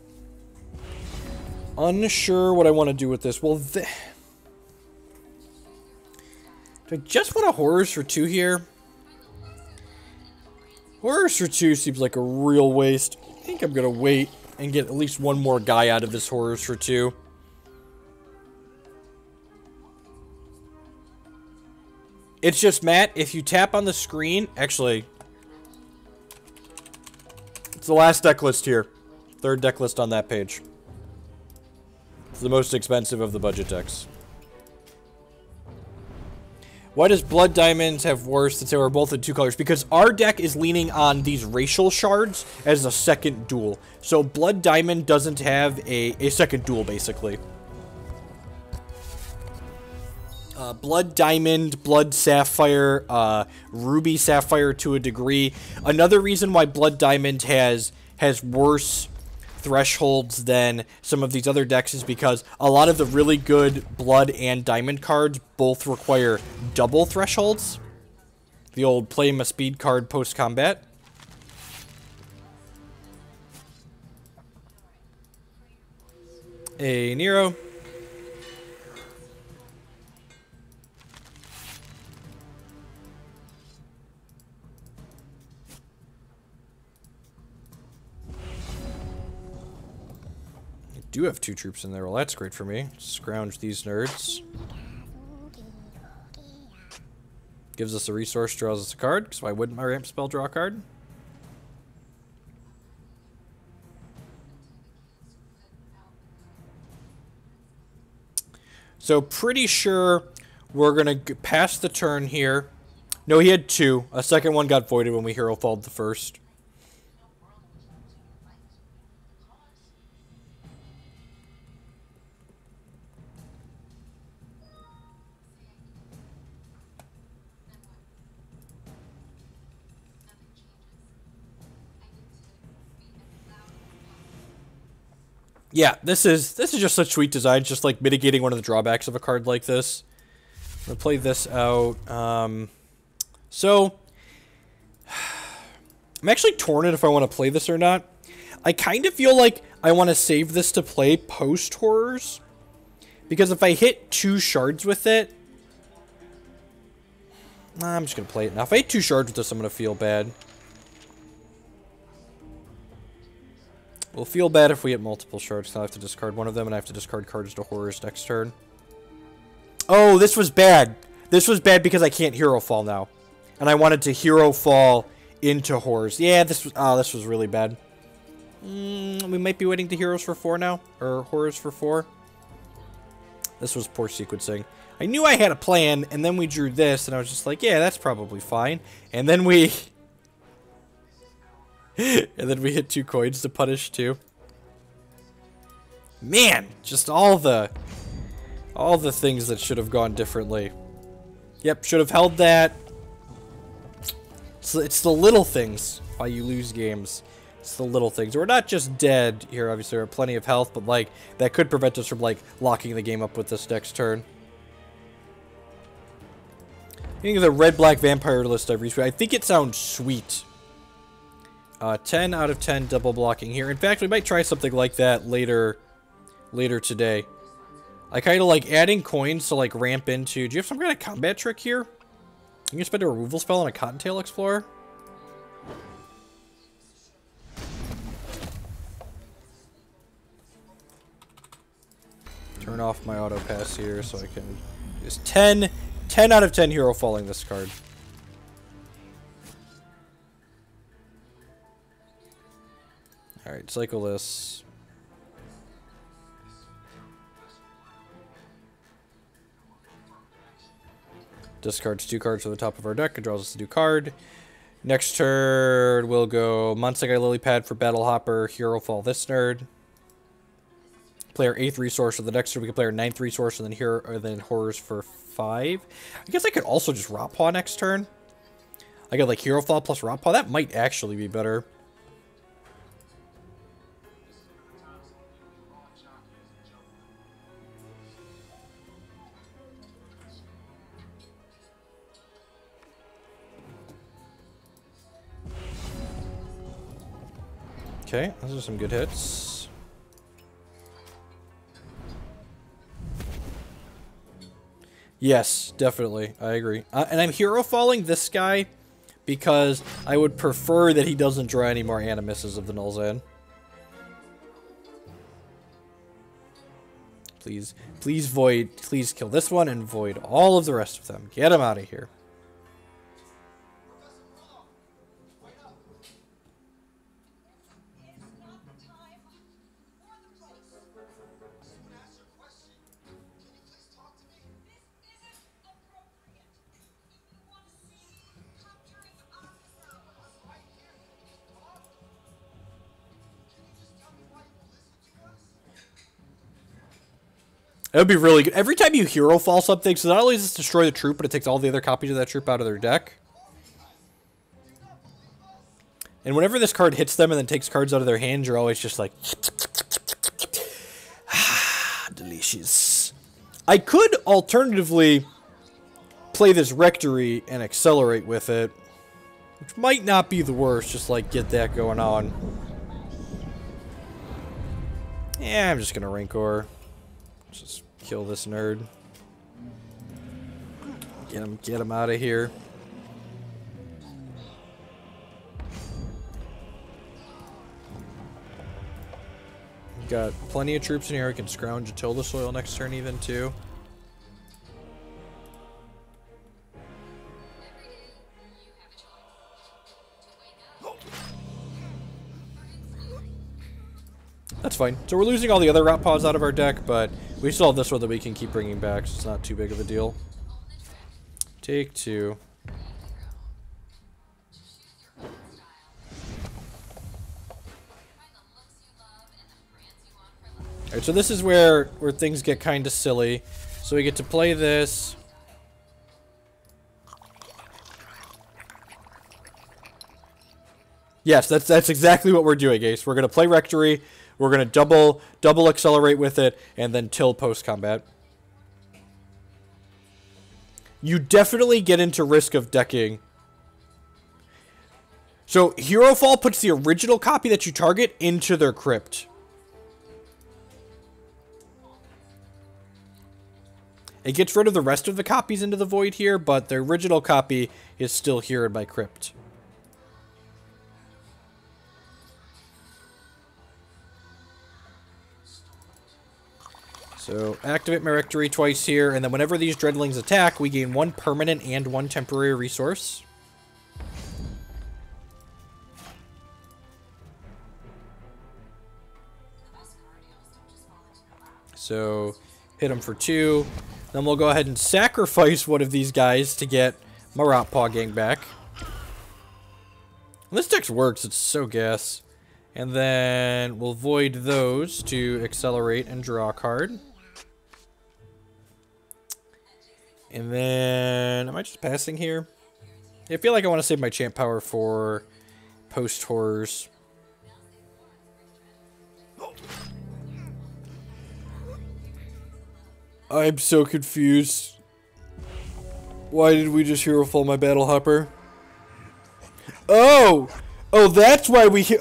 Unsure what I want to do with this. Well, do I just want a horrors for 2 here? Horrors for 2 seems like a real waste. I think I'm gonna wait and get at least one more guy out of this Horrors for 2. It's just, Matt, if you tap on the screen... Actually, it's the last deck list here. Third deck list on that page. It's the most expensive of the budget decks. Why does Blood Diamonds have worse since they were both in 2 colors? Because our deck is leaning on these racial shards as a second duel. So Blood Diamond doesn't have a second duel, basically. Blood Diamond, Blood Sapphire, Ruby Sapphire to a degree. Another reason why Blood Diamond has worse thresholds than some of these other decks is because a lot of the really good Blood and Diamond cards both require double thresholds. The old play my speed card post-combat. A Nero. Do have 2 troops in there. Well, that's great for me. Scrounge these nerds. Gives us a resource, draws us a card. Because why wouldn't my ramp spell draw a card? So pretty sure we're going to pass the turn here. No, he had 2. A second one got voided when we hero falled the first. Yeah, this is just such sweet design, just like mitigating one of the drawbacks of a card like this. I'm gonna play this out. So I'm actually torn if I want to play this or not. I kind of feel like I want to save this to play post Horrors, because if I hit 2 shards with it, I'm just gonna play it now. If I hit 2 shards with this, I'm gonna feel bad. We'll feel bad if we hit multiple shards. I have to discard one of them, and I have to discard cards to Horrors next turn. Oh, this was bad. This was bad because I can't Hero Fall now. And I wanted to Hero Fall into Horrors. Yeah, this was really bad. We might be waiting to Heroes for 4 now. Or Horrors for 4. This was poor sequencing. I knew I had a plan, and then we drew this, and I was just like, yeah, that's probably fine. And then we... and then we hit 2 coins to punish 2. Man, just all the things that should have gone differently. Yep, should have held that. It's the little things why you lose games. It's the little things. We're not just dead here, obviously. We have plenty of health, but like that could prevent us from like locking the game up with this next turn. I think of the red-black vampire list I've reached. I think it sounds sweet. 10 out of 10 double blocking here. In fact, we might try something like that later today. I kind of like adding coins to like ramp into... Do you have some kind of combat trick here? You can spend a removal spell on a Cottontail Explorer? Turn off my auto pass here so I can... Just 10 out of 10 hero falling this card. Alright, cycle this. Discards 2 cards from the top of our deck and draws us a new card. Next turn, we'll go Monsagi Lily Pad for Battle Hopper, Hero Fall this nerd. Play our 8th resource, so the next turn we can play our 9th resource, and then Horrors for 5. I guess I could also just Rotpaw next turn. I got like Hero Fall plus Rotpaw. That might actually be better. Okay, those are some good hits. Yes, definitely. I agree. And I'm hero falling this guy because I would prefer that he doesn't draw any more Animuses of the Nulzan. Please, please void, please kill this one and void all of the rest of them. Get him out of here. It would be really good. Every time you Herofall something, so not only does this destroy the troop, but it takes all the other copies of that troop out of their deck. And whenever this card hits them and then takes cards out of their hand, you're always just like... delicious. I could alternatively play this Rectory and accelerate with it, which might not be the worst, just like get that going on. Yeah, I'm just gonna Rancor. Just kill this nerd. Get him out of here. Got plenty of troops in here. I can scrounge Tilda Soil next turn even too. That's fine. So we're losing all the other Rotpaws out of our deck, but we still have this one that we can keep bringing back, so it's not too big of a deal. Take two. Alright, so this is where things get kind of silly. So we get to play this. Yes, that's exactly what we're doing, Ace. We're going to play Rectory. We're going to double accelerate with it, and then till post-combat. You definitely get into risk of decking. So, Herofall puts the original copy that you target into their crypt. It gets rid of the rest of the copies into the void here, but the original copy is still here in my crypt. So, activate my Rectory twice here, and then whenever these Dreadlings attack, we gain one permanent and one temporary resource. So, hit them for 2. Then we'll go ahead and sacrifice one of these guys to get my Rotpaw Gang back. When this deck works, it's so gas. And then we'll void those to accelerate and draw a card. And then, am I just passing here? I feel like I want to save my champ power for post-horrors. I'm so confused. Why did we just Herofall my Battle Hopper? Oh! Oh, that's why we...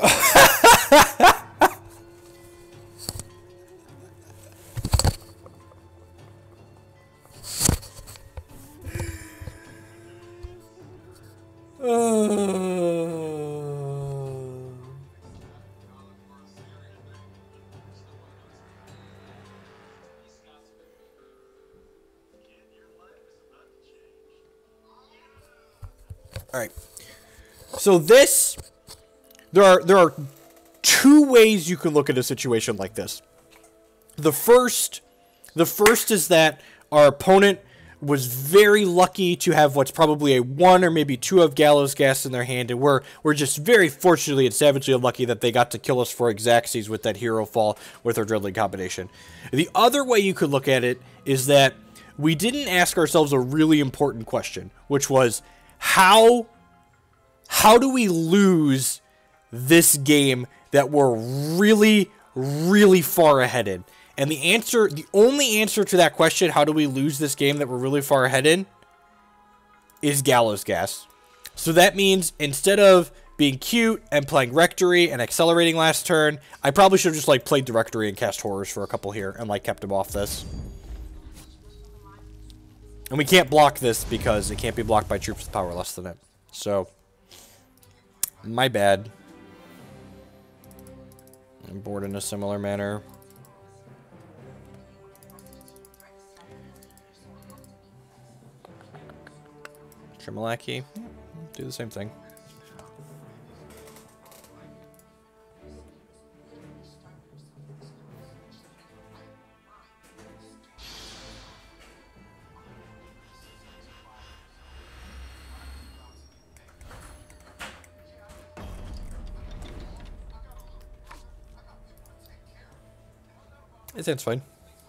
Alright. So this... There are two ways you can look at a situation like this. The first is that our opponent was very lucky to have what's probably a 1 or maybe 2 of Gallows Gas in their hand, and we're just very fortunately and savagely unlucky that they got to kill us for Xaxes with that Herofall with our Dreadling combination. The other way you could look at it is that we didn't ask ourselves a really important question, which was how do we lose this game that we're really, really far ahead in? And the only answer to that question, how do we lose this game that we're really far ahead in, is Gallows Gas. So that means instead of being cute and playing Rectory and accelerating last turn, I probably should have just played the Rectory and cast Horrors for a couple here and kept him off this. And we can't block this because it can't be blocked by troops with power less than it. So My bad. I'm bored in a similar manner. Naive Lackey. Do the same thing. It's fine.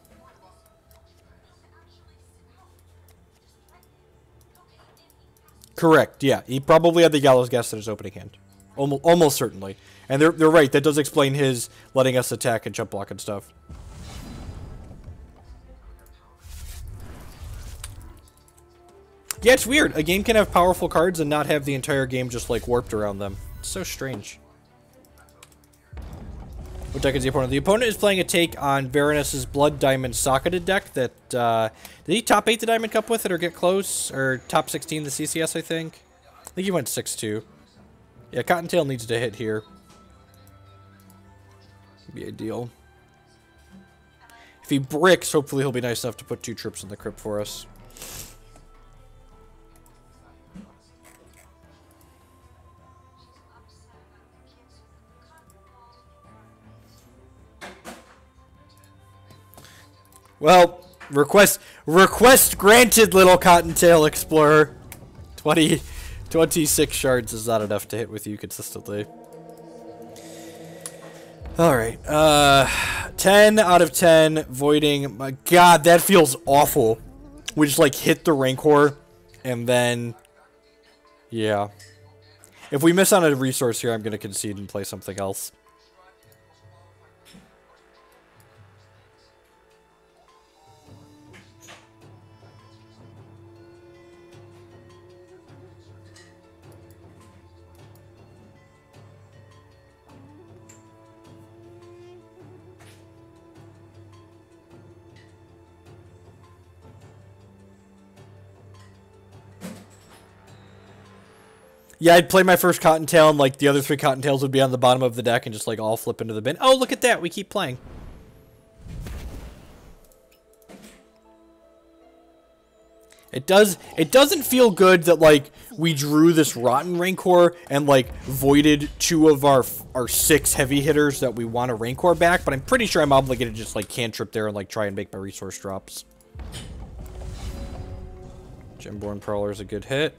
Correct, yeah. He probably had the Gallows Guest in his opening hand. Almost certainly. And they're right, that does explain his letting us attack and jump block and stuff. Yeah, it's weird. A game can have powerful cards and not have the entire game just, like, warped around them. It's so strange. What deck is the opponent? The opponent is playing a take on Baroness's Blood Diamond Socketed deck that, did he top 8 the Diamond Cup with it or get close? Or top 16 the CCS, I think? I think he went 6-2. Yeah, Cottontail needs to hit here. Be ideal. If he bricks, hopefully he'll be nice enough to put 2 trips in the crypt for us. Well, request granted, little Cottontail Explorer. 26 shards is not enough to hit with you consistently. Alright, 10 out of 10, voiding. My god, that feels awful. We just, like, hit the Rancor, and then, yeah. If we miss on a resource here, I'm going to concede and play something else. Yeah, I'd play my first Cottontail, and, like, the other 3 Cottontails would be on the bottom of the deck and just, like, all flip into the bin. Oh, look at that! We keep playing. It doesn't feel good that, like, we drew this Rotten Rancor and, like, voided 2 of our 6 heavy hitters that we want a Rancor back, but I'm pretty sure I'm obligated to just, like, cantrip there and, like, try and make my resource drops. Gemborn Prowler is a good hit.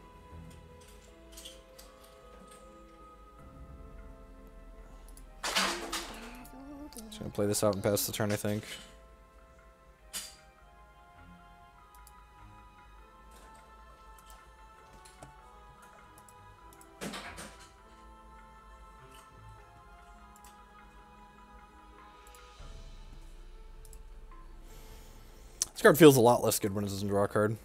Just gonna play this out and pass the turn, I think. This card feels a lot less good when it doesn't draw a card.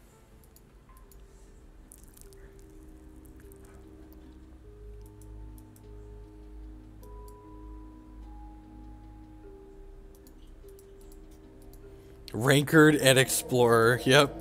Rancored and Explorer, yep.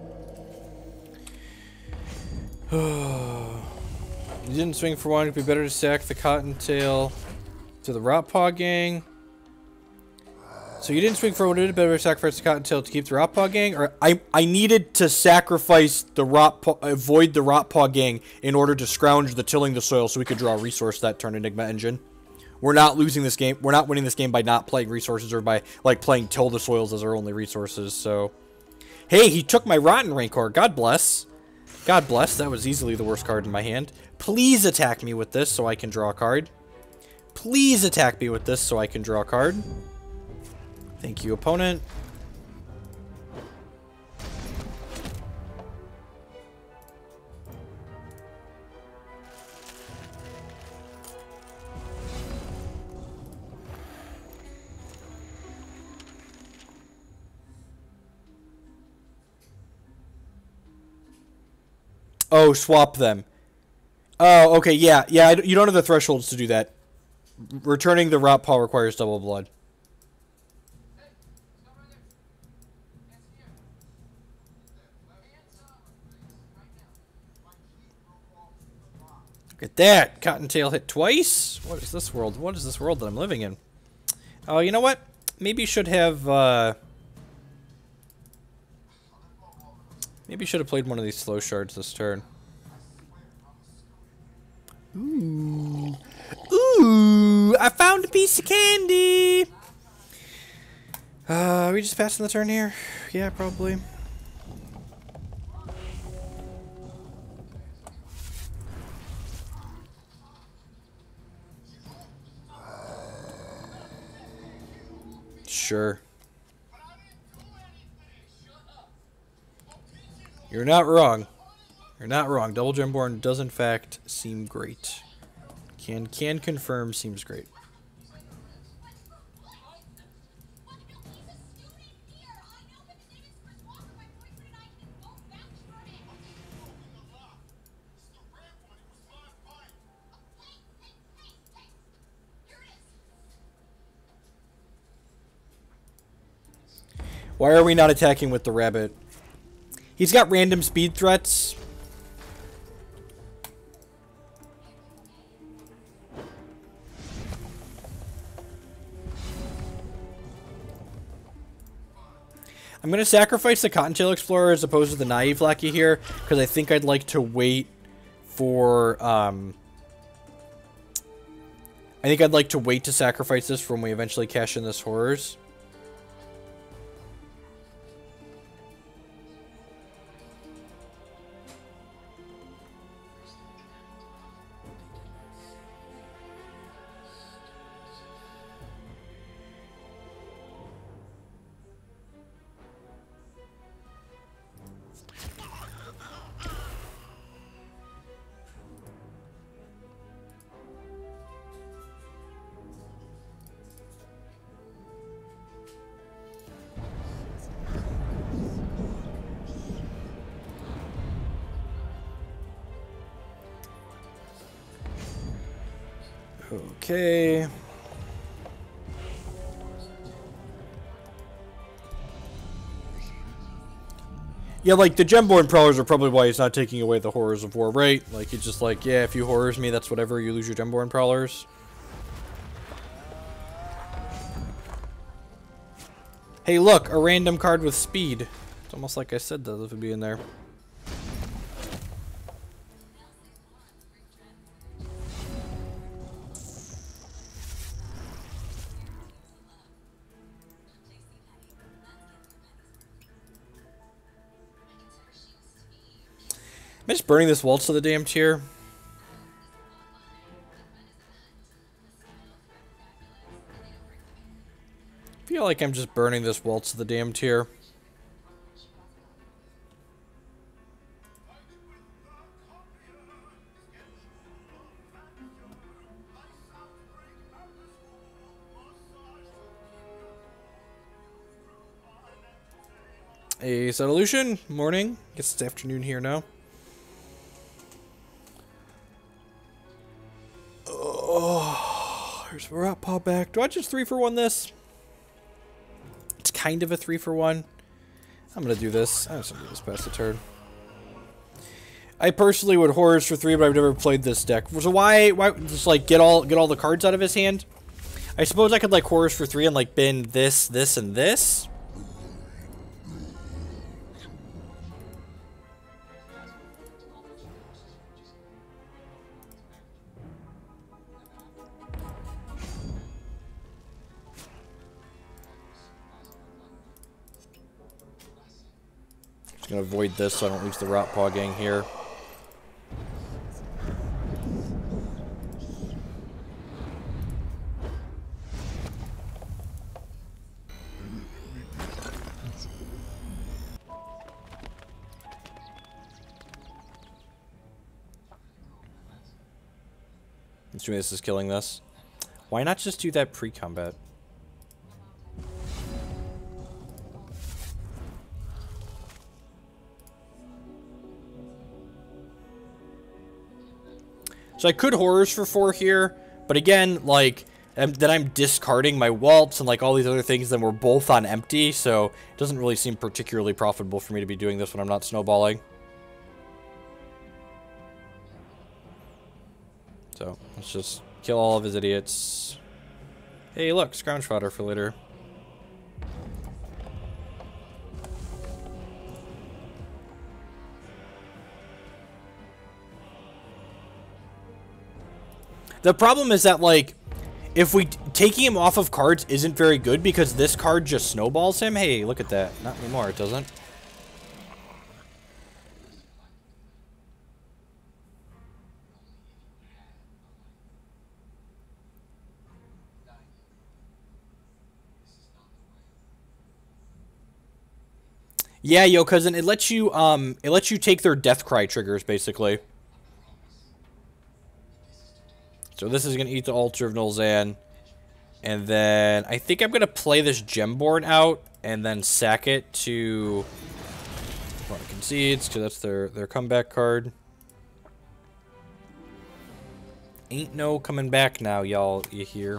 You didn't swing for one, it'd be better to sack the Cottontail to the Rotpaw Gang. So you didn't swing for one, it'd be better to sacrifice the Cottontail to keep the Rotpaw Gang? Or I needed to sacrifice the avoid the Rotpaw Gang in order to scrounge the Tilling the Soil so we could draw a resource that turn Enigma Engine. We're not losing this game. We're not winning this game by not playing resources or by, like, playing Till the Soils as our only resources, so. Hey, he took my Rotten Rancor. God bless. God bless. That was easily the worst card in my hand. Please attack me with this so I can draw a card. Please attack me with this so I can draw a card. Thank you, opponent. Oh, swap them. Oh, okay, yeah. Yeah, you don't have the thresholds to do that. Returning the Rotpaw requires double blood. Look at that. Cottontail hit twice. What is this world? What is this world that I'm living in? Oh, you know what? Maybe you should have, maybe you should have played one of these slow shards this turn. Ooh. Ooh, I found a piece of candy. Are we just passing the turn here? Yeah, probably. Sure. You're not wrong. You're not wrong. Double Gemborn does in fact seem great. Can confirm seems great. Why are we not attacking with the rabbit? He's got random speed threats. I'm going to sacrifice the Cottontail Explorer as opposed to the Naive Lackey here, because I think I'd like to wait for, I think I'd like to wait to sacrifice this for when we eventually cash in this Horrors. Okay. Yeah, like, the Gemborn Prowlers are probably why he's not taking away the Horrors of War, right? Like, he's just like, yeah, if you Horrors me, that's whatever, you lose your Gemborn Prowlers. Hey, look, a random card with speed. It's almost like I said those would be in there. Am I just burning this Waltz to the damn tier? I feel like I'm just burning this Waltz to the damn tier. A Solution. Morning. Guess it's afternoon here now. Oh, there's Rotpaw back. Do I just 3-for-1 this? It's kind of a 3-for-1. I'm gonna do this. I'm just gonna do this past the turn. I personally would Horrors for 3, but I've never played this deck. So why just like get all the cards out of his hand? I suppose I could like Horrors for 3 and like bin this, this, and this. Just gonna avoid this so I don't lose the Rotpaw Gang here. Assuming this is killing this. Why not just do that pre-combat? So I could Horrors for 4 here, but again, like, then I'm discarding my Waltz and like all these other things, then we're both on empty, so it doesn't really seem particularly profitable for me to be doing this when I'm not snowballing. So let's just kill all of his idiots. Hey, look, scrounge fodder for later. The problem is that, like, if taking him off of cards isn't very good because this card just snowballs him. Hey, look at that. Not anymore, it doesn't. Yeah, yo, cousin, it lets you take their death cry triggers, basically. So this is gonna eat the Altar of Nulzan. And then I think I'm gonna play this Gemborn out and then sack it to Concedes, because that's their comeback card. Ain't no coming back now, y'all, you hear.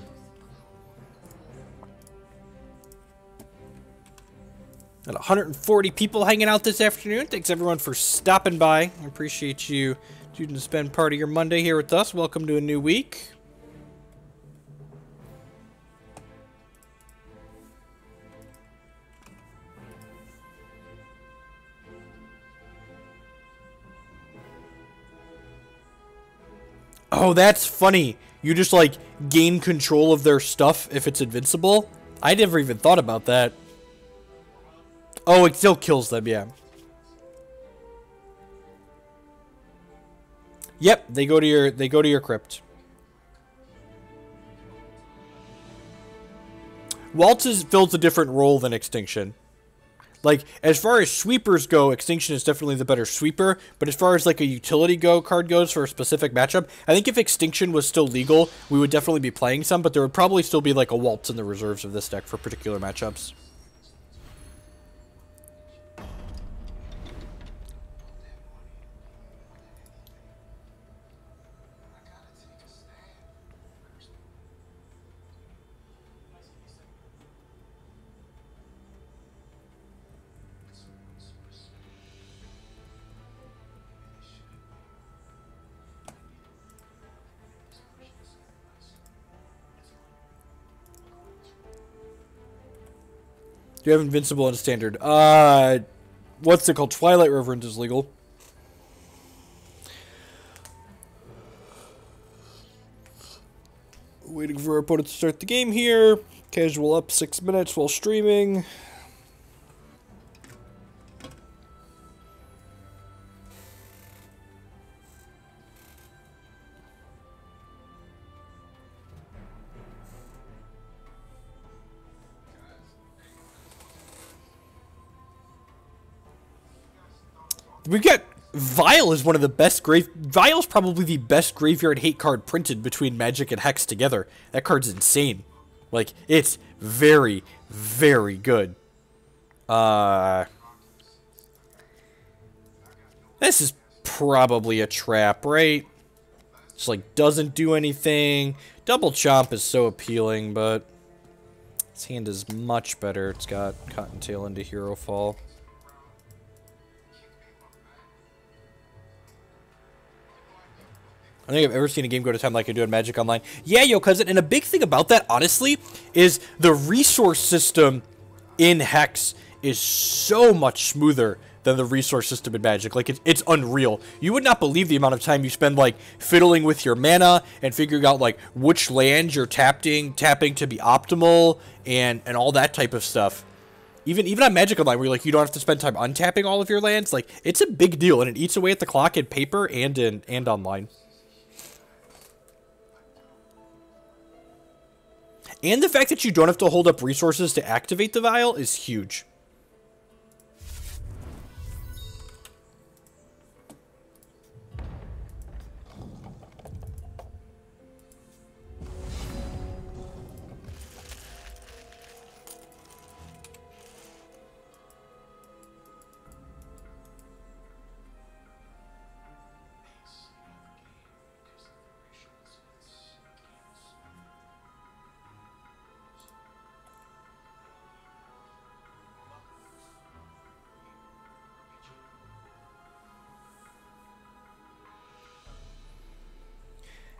Got 140 people hanging out this afternoon. Thanks everyone for stopping by. I appreciate you choosing to spend part of your Monday here with us. Welcome to a new week. Oh, that's funny. You just, like, gain control of their stuff if it's invincible. I never even thought about that. Oh, it still kills them, yeah. Yep, they go to your crypt. Waltz fills a different role than Extinction. Like, as far as sweepers go, Extinction is definitely the better sweeper, but as far as, like, a utility card goes for a specific matchup, I think if Extinction was still legal, we would definitely be playing some, but there would probably still be, like, a Waltz in the reserves of this deck for particular matchups. Do you have Invincible and Standard? What's it called? Twilight Reverend is legal. Waiting for our opponent to start the game here. Casual up 6 minutes while streaming. We got Vile is one of the best Vile's probably the best graveyard hate card printed between Magic and Hex together. That card's insane. Like, it's very, very good. This is probably a trap, right? Just like doesn't do anything. Double Chomp is so appealing, but this hand is much better. It's got Cottontail into Herofall. I don't think I've ever seen a game go to time like I do in Magic Online. Yeah, yo, cousin. And a big thing about that, honestly, is the resource system in Hex is so much smoother than the resource system in Magic. Like, it's unreal. You would not believe the amount of time you spend, like, fiddling with your mana and figuring out, like, which land you're tapping to be optimal and all that type of stuff. Even on Magic Online, where like you don't have to spend time untapping all of your lands, like, it's a big deal, and it eats away at the clock in paper and online. And the fact that you don't have to hold up resources to activate the Vial is huge.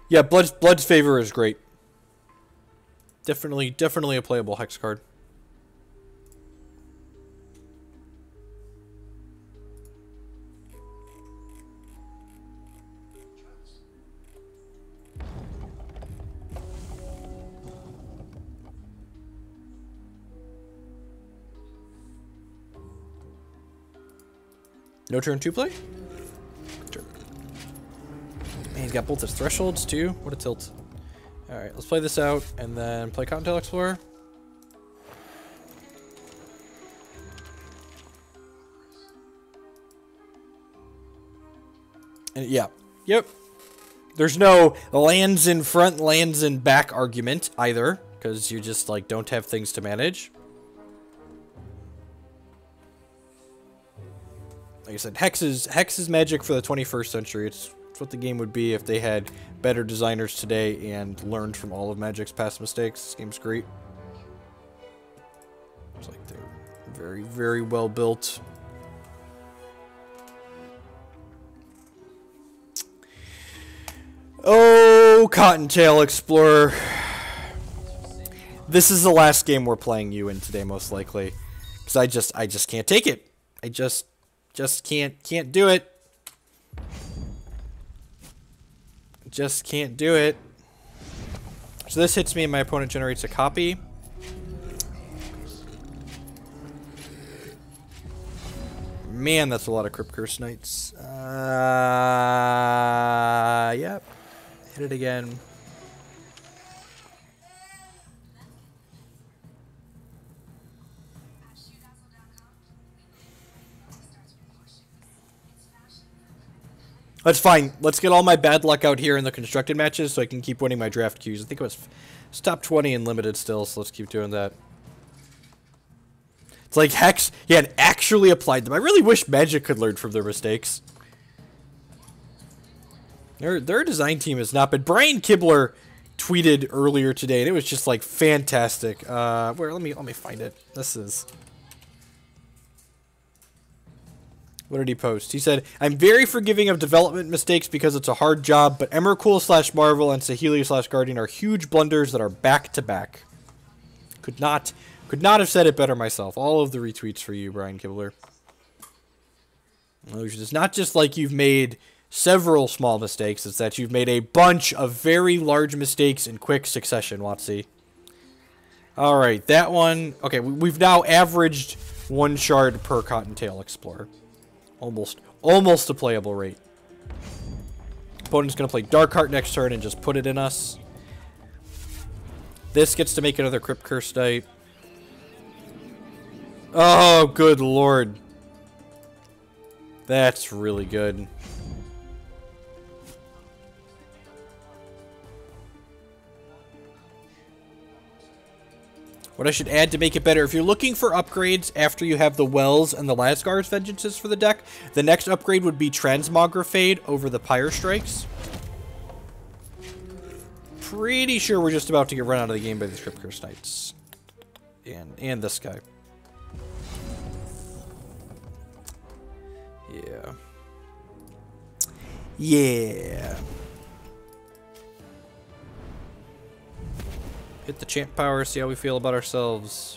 Yeah, Blood's Favor is great. Definitely a playable hex card. No turn 2 play? Turn. Man, he's got both his thresholds too. What a tilt. Alright, let's play this out and then play Cottontail Explorer. And yeah. Yep. There's no lands in front, lands in back argument either, because you just like don't have things to manage. Like I said, Hex is magic for the 21st century. It's what the game would be if they had better designers today and learned from all of Magic's past mistakes. This game's great. It's like they're very, very well built. Oh, Cottontail Explorer. This is the last game we're playing you in today, most likely. Because I just can't take it. I just can't do it. Just can't do it. So this hits me and my opponent generates a copy. Man, that's a lot of Crypt Curse Knights. Yep. Hit it again. That's fine. Let's get all my bad luck out here in the constructed matches so I can keep winning my draft queues. I think it was top 20 in limited still, so let's keep doing that. It's like Hex, he had actually applied them. I really wish Magic could learn from their mistakes. Their design team has not been. Brian Kibler tweeted earlier today, and it was just like fantastic. Where? Let me find it. This is. What did he post? He said, "I'm very forgiving of development mistakes because it's a hard job, but Emrakul/Marvel and Saheeli/Guardian are huge blunders that are back to back." Could not have said it better myself. All of the retweets for you, Brian Kibler. It's not just like you've made several small mistakes, it's that you've made a bunch of very large mistakes in quick succession, Watsy. Alright, that one. Okay, we've now averaged 1 shard per Cottontail Explorer. Almost a playable rate. Opponent's going to play Dark Heart next turn and just put it in us. This gets to make another Crypt Curse Knight. Oh, good lord. That's really good. What I should add to make it better, if you're looking for upgrades after you have the Wells and the Lasgar's Vengeances for the deck, the next upgrade would be Transmogrifade over the Pyre Strikes. Pretty sure we're just about to get run out of the game by these Crypt Curse Knights. And this guy. Yeah. Yeah. Hit the champ power, see how we feel about ourselves.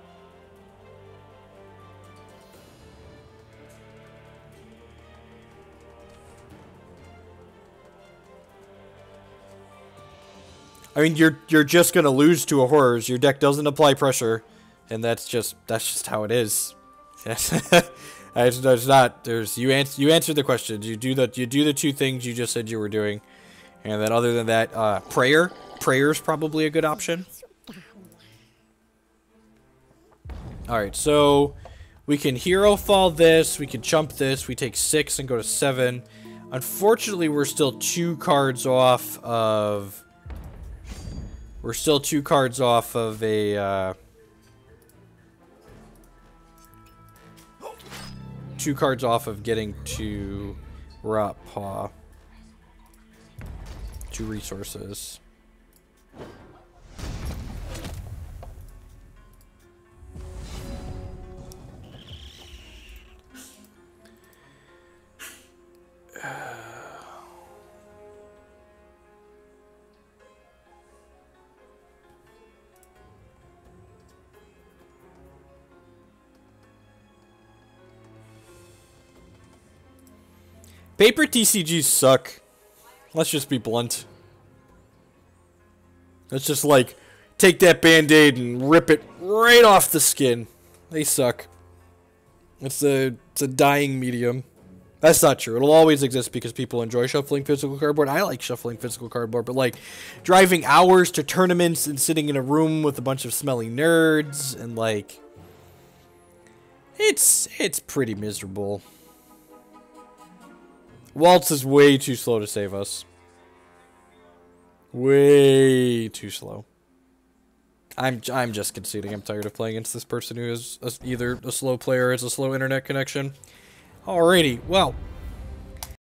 I mean, you're just gonna lose to a Horrors. Your deck doesn't apply pressure, and that's just how it is. There's not. There's you answered the question. You do the 2 things you just said you were doing, and then other than that, Prayer's probably a good option. Alright, so we can Herofall this, we can chump this, we take 6 and go to 7. Unfortunately, we're still 2 cards off of... We're still 2 cards off of a... 2 cards off of getting to Rotpaw. 2 resources. Paper TCGs suck. Let's just be blunt. Let's just, like, take that Band-Aid and rip it right off the skin. They suck. It's a dying medium. That's not true. It'll always exist because people enjoy shuffling physical cardboard. I like shuffling physical cardboard, but, like, driving hours to tournaments and sitting in a room with a bunch of smelly nerds and, like, it's pretty miserable. Waltz is way too slow to save us. Way too slow. I'm just conceding. I'm tired of playing against this person who is either a slow player or has a slow internet connection. Alrighty, well,